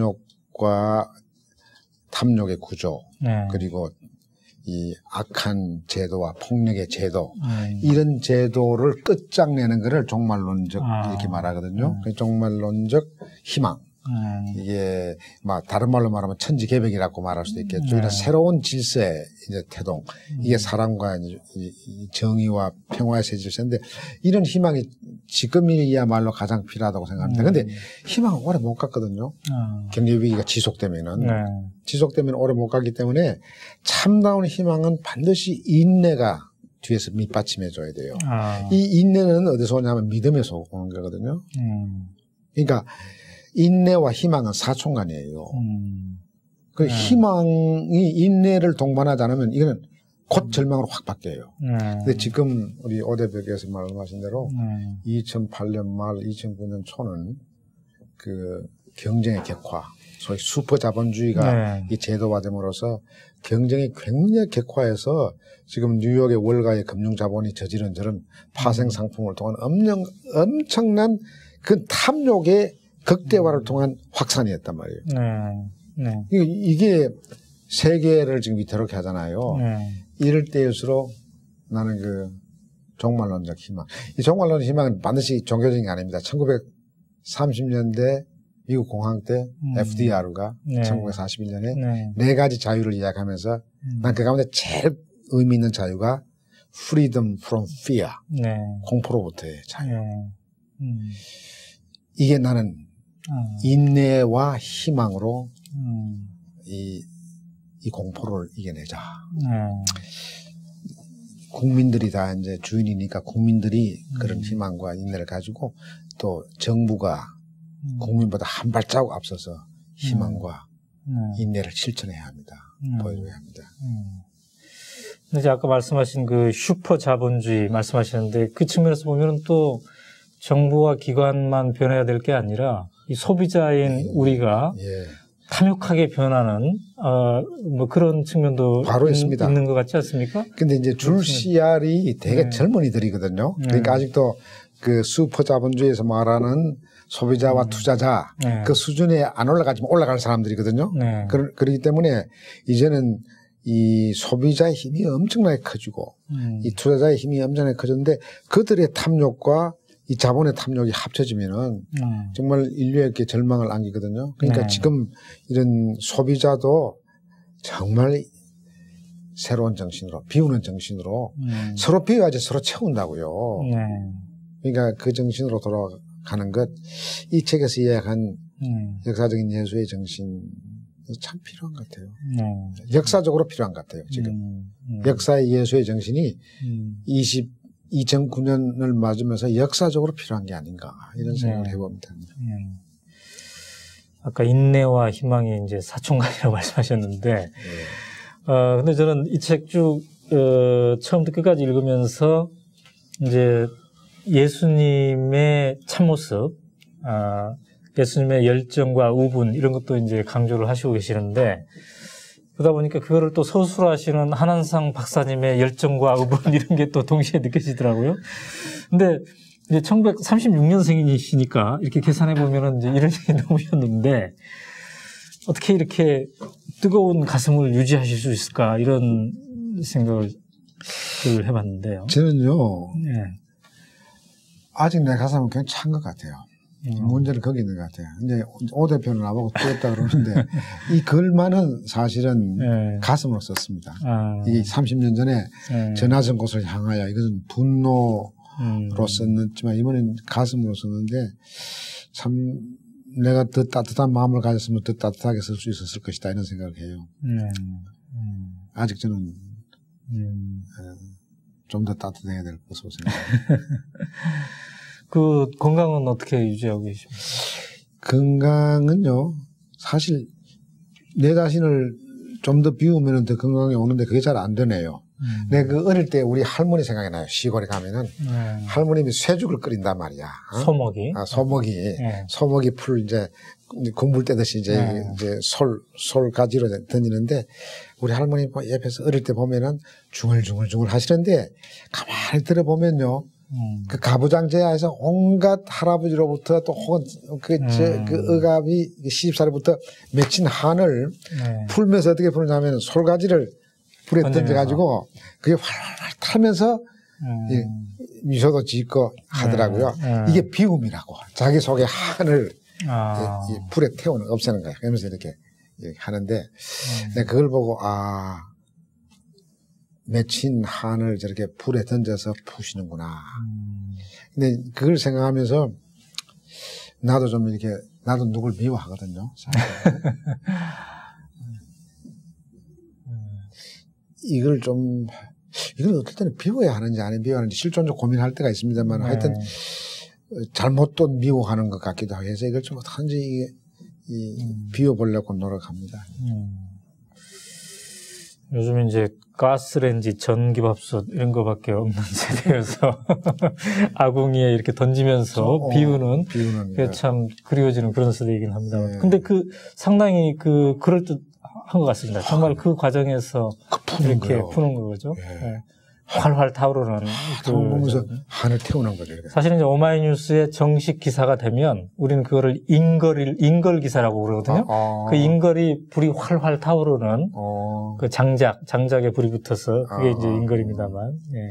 S2: 탐욕의 구조 그리고 이 악한 제도와 폭력의 제도 이런 제도를 끝장내는 것을 종말론적 이렇게 말하거든요. 종말론적 희망. 이게 막 다른 말로 말하면 천지개벽이라고 말할 수도 있겠죠. 이런 새로운 질서의 이제 태동. 이게 사랑과 이 정의와 평화의 새 질서인데 이런 희망이 지금이야말로 가장 필요하다고 생각합니다. 그런데 희망은 오래 못 갔거든요. 경제 위기가 지속되면 오래 못 가기 때문에 참다운 희망은 반드시 인내가 뒤에서 밑받침해 줘야 돼요. 이 인내는 어디서 오냐면 믿음에서 오는 거거든요. 그러니까 인내와 희망은 사촌간이에요. 그 희망이 인내를 동반하지 않으면 이거는 곧 절망으로 확 바뀌어요. 근데 지금 우리 오대백에서 말씀하신 대로 2008년 말 2009년 초는 그 경쟁의 격화, 소위 슈퍼 자본주의가 이 제도화됨으로써 경쟁이 굉장히 격화해서 지금 뉴욕의 월가의 금융 자본이 저지른 저런 파생 상품을 통한 엄청난 그 탐욕의 극대화를 통한 확산이었단 말이에요. 이게 세계를 지금 위태롭게 하잖아요. 이럴 때일수록 나는 그 종말론적 희망. 이 종말론적 희망은 반드시 종교적인 게 아닙니다. 1930년대 미국 공황 때 FDR가 1941년에 네 가지 자유를 이야기하면서 난 그 가운데 제일 의미 있는 자유가 freedom from fear. 공포로부터의 자유. 이게 나는 인내와 희망으로 이 공포를 이겨내자. 국민들이 다 이제 주인이니까 국민들이 그런 희망과 인내를 가지고 또 정부가 국민보다 한 발자국 앞서서 희망과 인내를 실천해야 합니다. 보여줘야 합니다.
S1: 근데 이제 아까 말씀하신 그 슈퍼 자본주의 말씀하시는데 그 측면에서 보면은 또 정부와 기관만 변해야 될 게 아니라 이 소비자인 우리가 탐욕하게 변하는 뭐 그런 측면도
S2: 바로 있습니다.
S1: 있는 것 같지 않습니까?
S2: 근데 이제 줄 씨알이 되게 젊은이들이거든요. 그러니까 아직도 그 슈퍼 자본주의에서 말하는 소비자와 투자자 그 수준에 안 올라가지만 올라갈 사람들이거든요. 그렇기 때문에 이제는 이 소비자의 힘이 엄청나게 커지고 이 투자자의 힘이 엄청나게 커졌는데 그들의 탐욕과 이 자본의 탐욕이 합쳐지면은 정말 인류에게 절망을 안기거든요. 그러니까 지금 이런 소비자도 정말 새로운 정신으로 비우는 정신으로 서로 비워야지 서로 채운다고요. 그러니까 그 정신으로 돌아가는 것 이 책에서 이야기한 역사적인 예수의 정신 참 필요한 것 같아요. 역사적으로 필요한 것 같아요. 지금 역사의 예수의 정신이 2009년을 맞으면서 역사적으로 필요한 게 아닌가 이런 생각을 해봅니다.
S1: 아까 인내와 희망이 이제 사총각이라고 말씀하셨는데, 근데 저는 이 책 쭉 처음부터 끝까지 읽으면서 이제 예수님의 참모습, 예수님의 열정과 우분 이런 것도 이제 강조를 하시고 계시는데. 그러다 보니까 그거를 또 서술하시는 한한상 박사님의 열정과 의분 이런 게 또 동시에 느껴지더라고요. 근데 이제 1936년생이시니까 이렇게 계산해 보면은 이제 이런 얘기 넘으셨는데 어떻게 이렇게 뜨거운 가슴을 유지하실 수 있을까 이런 생각을 해봤는데요.
S2: 저는요, 아직 내 가슴은 굉장히 찬 것 같아요. 문제는 거기 있는 것 같아요. 이제 오 대표는 나보고 뜨겁다 그러는데 이 글만은 사실은 가슴으로 썼습니다. 이게 30년 전에 전하전 곳을 향하여 이것은 분노로 썼지만 이번엔 가슴으로 썼는데 참 내가 더 따뜻한 마음을 가졌으면 더 따뜻하게 쓸 수 있었을 것이다 이런 생각을 해요. 아직 저는 좀 더 따뜻해야 될 것으로 생각합니다.
S1: 그 건강은 어떻게 유지하고 계십니까?
S2: 건강은요, 사실 내 자신을 좀 더 비우면 더 건강에 오는데 그게 잘 안 되네요. 내가 그 어릴 때 우리 할머니 생각이 나요. 시골에 가면은 할머님이 쇠죽을 끓인단 말이야.
S1: 소먹이.
S2: 소먹이 풀 이제 군불 떼듯이 이제 솔 가지로 던지는데 우리 할머니 옆에서 어릴 때 보면은 중얼중얼 하시는데 가만히 들어보면요. 그 가부장제야에서 온갖 할아버지로부터 또 혹은 그 의갑이 시집살이부터 맺힌 한을 풀면서 어떻게 푸느냐면 솔가지를 불에 던져가지고 그게 활활 타면서 미소도 짓고 하더라고요. 이게 비움이라고. 자기 속의 한을 불에 태우는, 없애는 거예요. 그러면서 이렇게 하는데 내가 그걸 보고 맺힌 한을 저렇게 불에 던져서 푸시는구나. 근데 그걸 생각하면서 나도 좀 이렇게, 나도 누굴 미워하거든요. 이걸 어떨 때는 비워야 하는지 아니면 비워야 하는지 실존적 고민할 때가 있습니다만 하여튼 잘못도 미워하는 것 같기도 하고 해서 이걸 좀 어떡하는지 비워보려고 노력합니다.
S1: 요즘 이제 가스레인지, 전기밥솥 이런 거밖에 없는 세대여서 아궁이에 이렇게 던지면서 비우는 그게 참 그리워지는 그런 세대이긴 합니다.
S2: 네.
S1: 근데 상당히 그럴듯한 것 같습니다. 정말 그 과정에서 이렇게 푸는 거죠. 네. 활활 타오르는.
S2: 보면서 한을 태우는 거죠.
S1: 사실은 이제 오마이뉴스의 정식 기사가 되면 우리는 그거를 인걸 기사라고 그러거든요. 그 인걸이 불이 활활 타오르는 그 장작에 불이 붙어서 그게 이제 인걸입니다만. 예.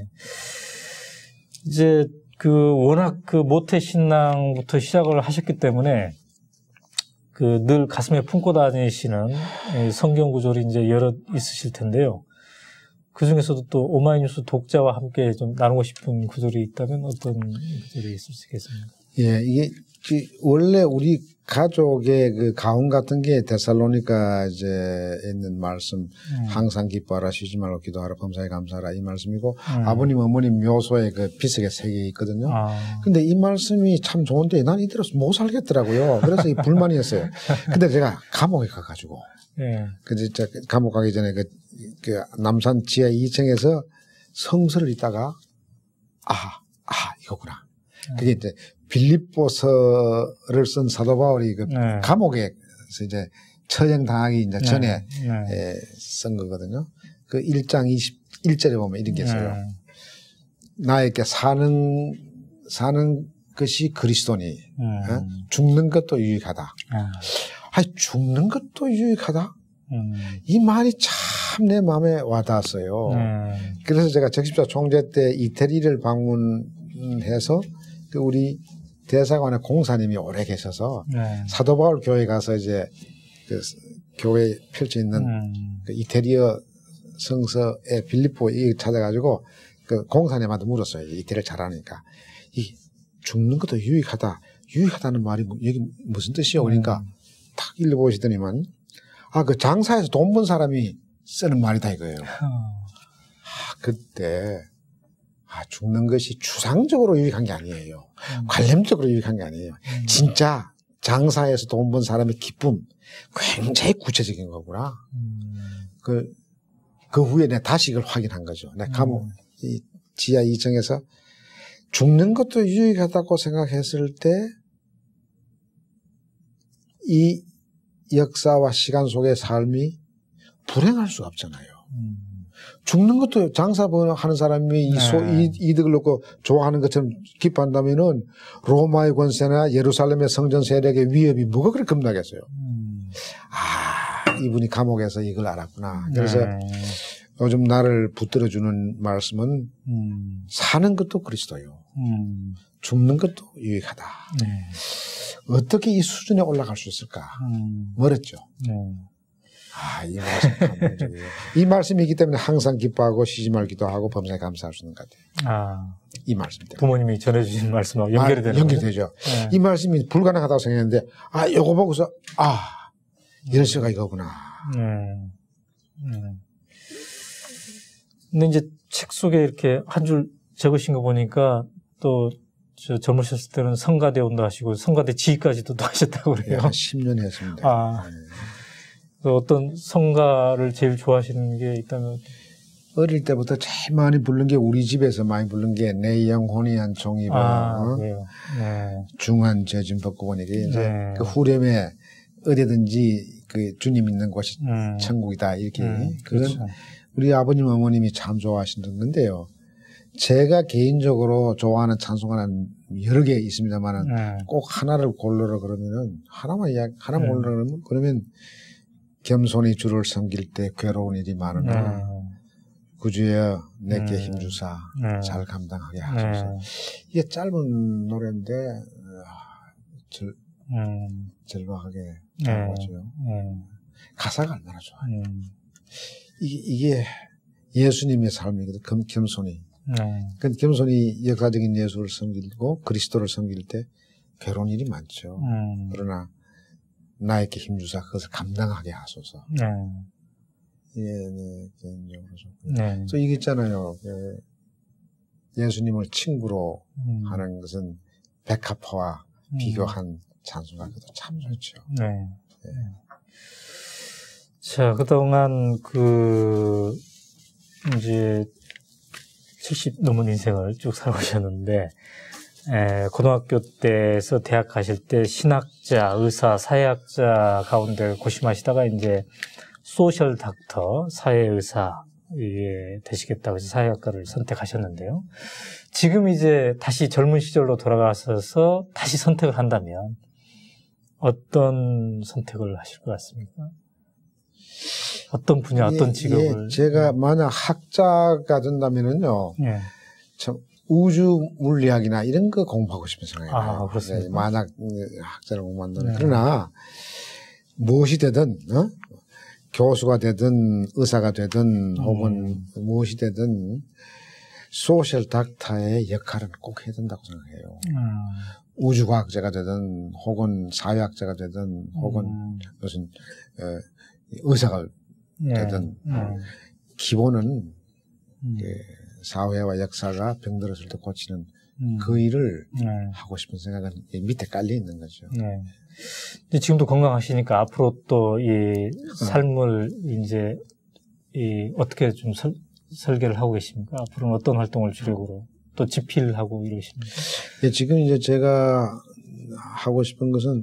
S1: 이제 워낙 모태 신앙부터 시작을 하셨기 때문에 늘 가슴에 품고 다니시는 성경 구절이 이제 여러 있으실 텐데요. 그 중에서도 또 오마이뉴스 독자와 함께 좀 나누고 싶은 구절이 있다면 어떤 구절이 있을 수 있겠습니까?
S2: 예, 이게 원래 우리 가족의 그 가훈 같은 게 데살로니가 이제 있는 말씀, 항상 기뻐하라, 쉬지 말고 기도하라, 범사에 감사하라 이 말씀이고 아버님, 어머님 묘소에 그 비석에 세 개 있거든요. 근데 이 말씀이 참 좋은데 난 이대로 못 살겠더라고요. 그래서 불만이었어요. 근데 제가 감옥에 가가지고. 예. 진짜 감옥 가기 전에 그 남산 지하 2층에서 성서를 읽다가 이거구나. 그게 이제 빌립보서를 쓴 사도 바울이 감옥에서 이제 처형 당하기 이제 전에 쓴 거거든요. 그 1장 21절에 보면 이런 게 있어요. 나에게 사는 것이 그리스도니 죽는 것도 유익하다. 죽는 것도 유익하다? 이 말이 참 내 마음에 와닿았어요. 그래서 제가 적십자 총재 때 이태리를 방문해서 우리 대사관의 공사님이 오래 계셔서 사도 바울 교회 가서 이제 교회에 펼쳐 있는 이태리어 성서의 빌립보 찾아가지고 공사님한테 물었어요. 이태리를 잘하니까. 죽는 것도 유익하다는 말이 여기 무슨 뜻이요? 그러니까 탁 읽어보시더니만 그 장사에서 돈 번 사람이 쓰는 말이다 이거예요. 그때 죽는 것이 추상적으로 유익한 게 아니에요. 관념적으로 유익한 게 아니에요. 진짜 장사에서 돈 번 사람의 기쁨 굉장히 구체적인 거구나. 그 후에 내가 다시 이걸 확인한 거죠. 내가 감옥 지하 2층에서 죽는 것도 유익하다고 생각했을 때 이 역사와 시간 속의 삶이 불행할 수가 없잖아요. 죽는 것도 장사하는 사람이 이득을 얻고 좋아하는 것처럼 기뻐한다면은 로마의 권세나 예루살렘의 성전 세력의 위협이 뭐가 그렇게 겁나겠어요. 이분이 감옥에서 이걸 알았구나. 그래서 요즘 나를 붙들어주는 말씀은 사는 것도 그리스도요. 죽는 것도 유익하다. 어떻게 이 수준에 올라갈 수 있을까? 멀었죠. 이 말씀 감동적이에요. 이 말씀이기 때문에 항상 기뻐하고 쉬지 말고 기도하고 범사에 감사할 수 있는 것 같아요. 이 말씀 때문에.
S1: 부모님이 전해주신 말씀하고 연결이 되는
S2: 연결되죠. 이 말씀이 불가능하다고 생각했는데 요거 보고서 이럴 수가 이거구나.
S1: 근데 이제 책 속에 이렇게 한 줄 적으신 거 보니까 또 젊으셨을 때는 성가대 온다 하시고 성가대 지휘까지도 또 하셨다고 그래요.
S2: 한 10년 했습니다.
S1: 어떤 성가를 제일 좋아하시는 게 있다면?
S2: 어릴 때부터 제일 많이 부른 게 우리 집에서 많이 부른 게 내 영혼이 한 종이 중한 죄짐 벗고 보니 이제 그 후렴에 어디든지 그 주님 있는 곳이 천국이다 이렇게 그런 그렇죠. 우리 아버님 어머님이 참 좋아하시는 건데요. 제가 개인적으로 좋아하는 찬송가는 여러 개 있습니다만은 꼭 하나를 고르라 그러면은 하나만 고르라 그러면 겸손히 주를 섬길 때 괴로운 일이 많으나 구주여 내게 힘주사 잘 감당하게 하소서. 이게 짧은 노래인데 절박하게 나오죠. 가사가 얼마나 좋아요. 이게 예수님의 삶이거든. 겸손히. 겸손히 역사적인 예수를 섬기고 그리스도를 섬길 때 괴로운 일이 많죠. 그러나 나에게 힘주사 그것을 감당하게 하소서. 개인적으로 좋고요. 그래서 이게 있잖아요. 예수님을 친구로 하는 것은 백합화와 비교한 찬송가도 참 좋죠.
S1: 자, 그동안 이제 70 넘은 인생을 쭉 살아오셨는데, 고등학교 때에서 대학 가실 때 신학자, 의사, 사회학자 가운데 고심하시다가 이제 소셜 닥터, 사회의사, 되시겠다고 해서 사회학과를 선택하셨는데요. 지금 이제 다시 젊은 시절로 돌아가셔서 다시 선택을 한다면 어떤 선택을 하실 것 같습니까? 어떤 분야, 어떤 직업을?
S2: 제가 만약 학자가 된다면은요, 참 우주 물리학이나 이런 거 공부하고 싶은 생각이에요.
S1: 그렇습니까?
S2: 만약 학자를 공부한다면. 그러나 무엇이 되든, 교수가 되든 의사가 되든 혹은 무엇이 되든 소셜 닥터의 역할은 꼭 해야 된다고 생각해요. 우주과학자가 되든 혹은 사회학자가 되든 혹은 무슨 의사가 되든 기본은 사회와 역사가 병들었을 때 고치는 그 일을 하고 싶은 생각은 밑에 깔려 있는 거죠.
S1: 근데 지금도 건강하시니까 앞으로 또 이 삶을 이제 어떻게 좀 설계를 하고 계십니까? 앞으로는 어떤 활동을 주력으로 또 집필하고 이러십니까?
S2: 지금 이제 제가 하고 싶은 것은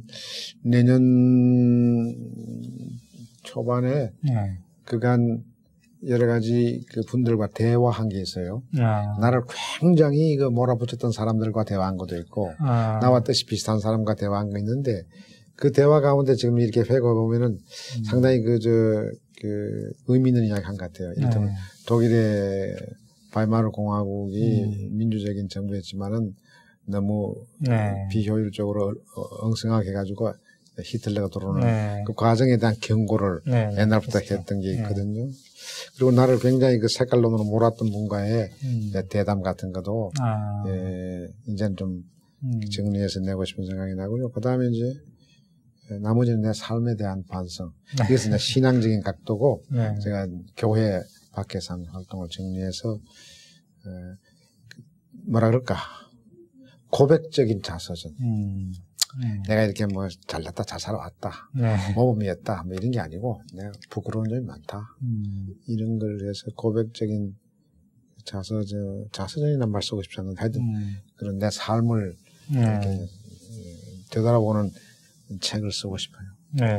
S2: 내년 초반에 그간 여러 가지 그 분들과 대화한 게 있어요. 나를 굉장히 몰아붙였던 사람들과 대화한 것도 있고, 나와 뜻이 비슷한 사람과 대화한 거 있는데, 그 대화 가운데 지금 이렇게 회고해보면은 상당히 의미 있는 이야기 한 것 같아요. 이를테면 독일의 바이마르 공화국이 민주적인 정부였지만은 너무 비효율적으로 엉성하게 해가지고 히틀러가 들어오는 그 과정에 대한 경고를 옛날부터 했던 게 있거든요. 그리고 나를 굉장히 그 색깔론으로 몰았던 분과의 대담 같은 것도 이제는 좀 정리해서 내고 싶은 생각이 나고요. 그 다음에 이제 나머지는 내 삶에 대한 반성. 이것은 내 신앙적인 각도고 제가 교회 밖에서 하는 활동을 정리해서 뭐라 그럴까 고백적인 자서전. 내가 이렇게 뭐 잘났다 잘 살아왔다 모범이었다 뭐 이런 게 아니고 내가 부끄러운 점이 많다 이런 걸 해서 고백적인 자서전이란 말 쓰고 싶지 않은데 하여튼 그런 내 삶을 이렇게 되돌아보는 책을 쓰고 싶어요.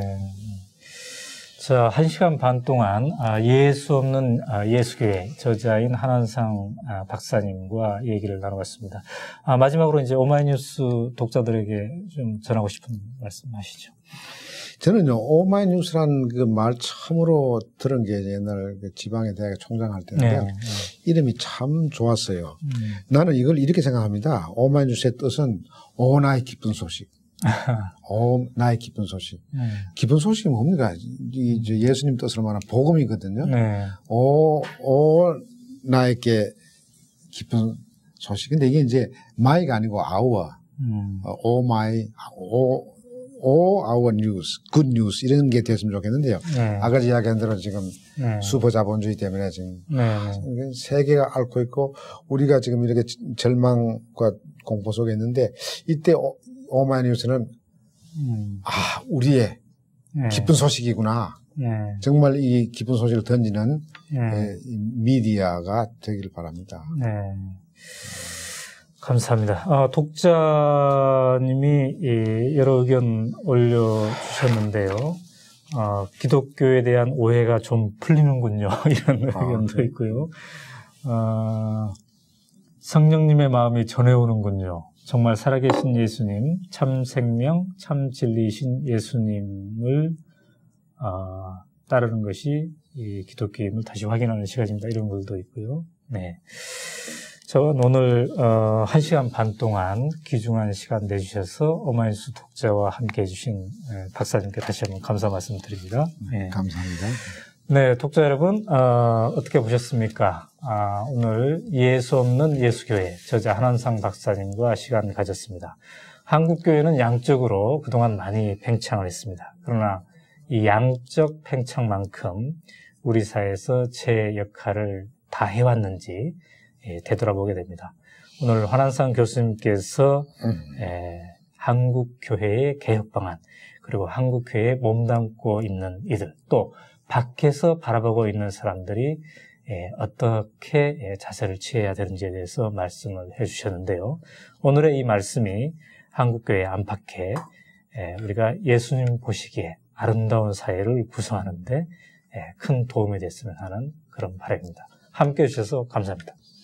S1: 자, 1시간 반 동안 예수 없는 예수교회 저자인 한한상 박사님과 얘기를 나눠봤습니다. 마지막으로 이제 오마이뉴스 독자들에게 좀 전하고 싶은 말씀 하시죠.
S2: 저는요, 오마이뉴스라는 그 말 처음으로 들은 게 옛날 그 지방의 대학에 총장할 때인데요. 이름이 참 좋았어요. 나는 이걸 이렇게 생각합니다. 오마이뉴스의 뜻은 오 나의 기쁜 소식. 나의 기쁜 소식. 기쁜 소식이 뭡니까? 예수님 뜻으로 말하면 복음이거든요. 나에게 기쁜 소식. 근데 이게 이제 my가 아니고 our. our news, good news 이런 게 됐으면 좋겠는데요. 아까 이야기한 대로 지금 슈퍼 자본주의 때문에 지금 세계가 앓고 있고 우리가 지금 이렇게 절망과 공포 속에 있는데 이때 오마이뉴스는 우리의 기쁜 소식이구나. 정말 이 기쁜 소식을 던지는 미디어가 되기를 바랍니다.
S1: 감사합니다. 독자님이 여러 의견 올려주셨는데요. 기독교에 대한 오해가 좀 풀리는군요. 이런 의견도 있고요. 성령님의 마음이 전해오는군요. 정말 살아계신 예수님, 참 생명, 참 진리이신 예수님을 따르는 것이 이 기독교임을 다시 확인하는 시간입니다. 이런 글도 있고요. 저는 오늘 1시간 반 동안 귀중한 시간 내주셔서 오마이뉴스 독자와 함께 해주신 박사님께 다시 한번 감사 말씀드립니다.
S2: 감사합니다.
S1: 독자 여러분 어떻게 보셨습니까? 오늘 예수 없는 예수교회 저자 한한상 박사님과 시간 가졌습니다. 한국교회는 양적으로 그동안 많이 팽창을 했습니다. 그러나 이 양적 팽창만큼 우리 사회에서 제 역할을 다 해왔는지 되돌아보게 됩니다. 오늘 한한상 교수님께서 한국교회의 개혁 방안 그리고 한국교회에 몸담고 있는 이들 또 밖에서 바라보고 있는 사람들이 어떻게 자세를 취해야 되는지에 대해서 말씀을 해주셨는데요. 오늘의 이 말씀이 한국교회 안팎에 우리가 예수님 보시기에 아름다운 사회를 구성하는데 큰 도움이 됐으면 하는 그런 바람입니다. 함께해 주셔서 감사합니다.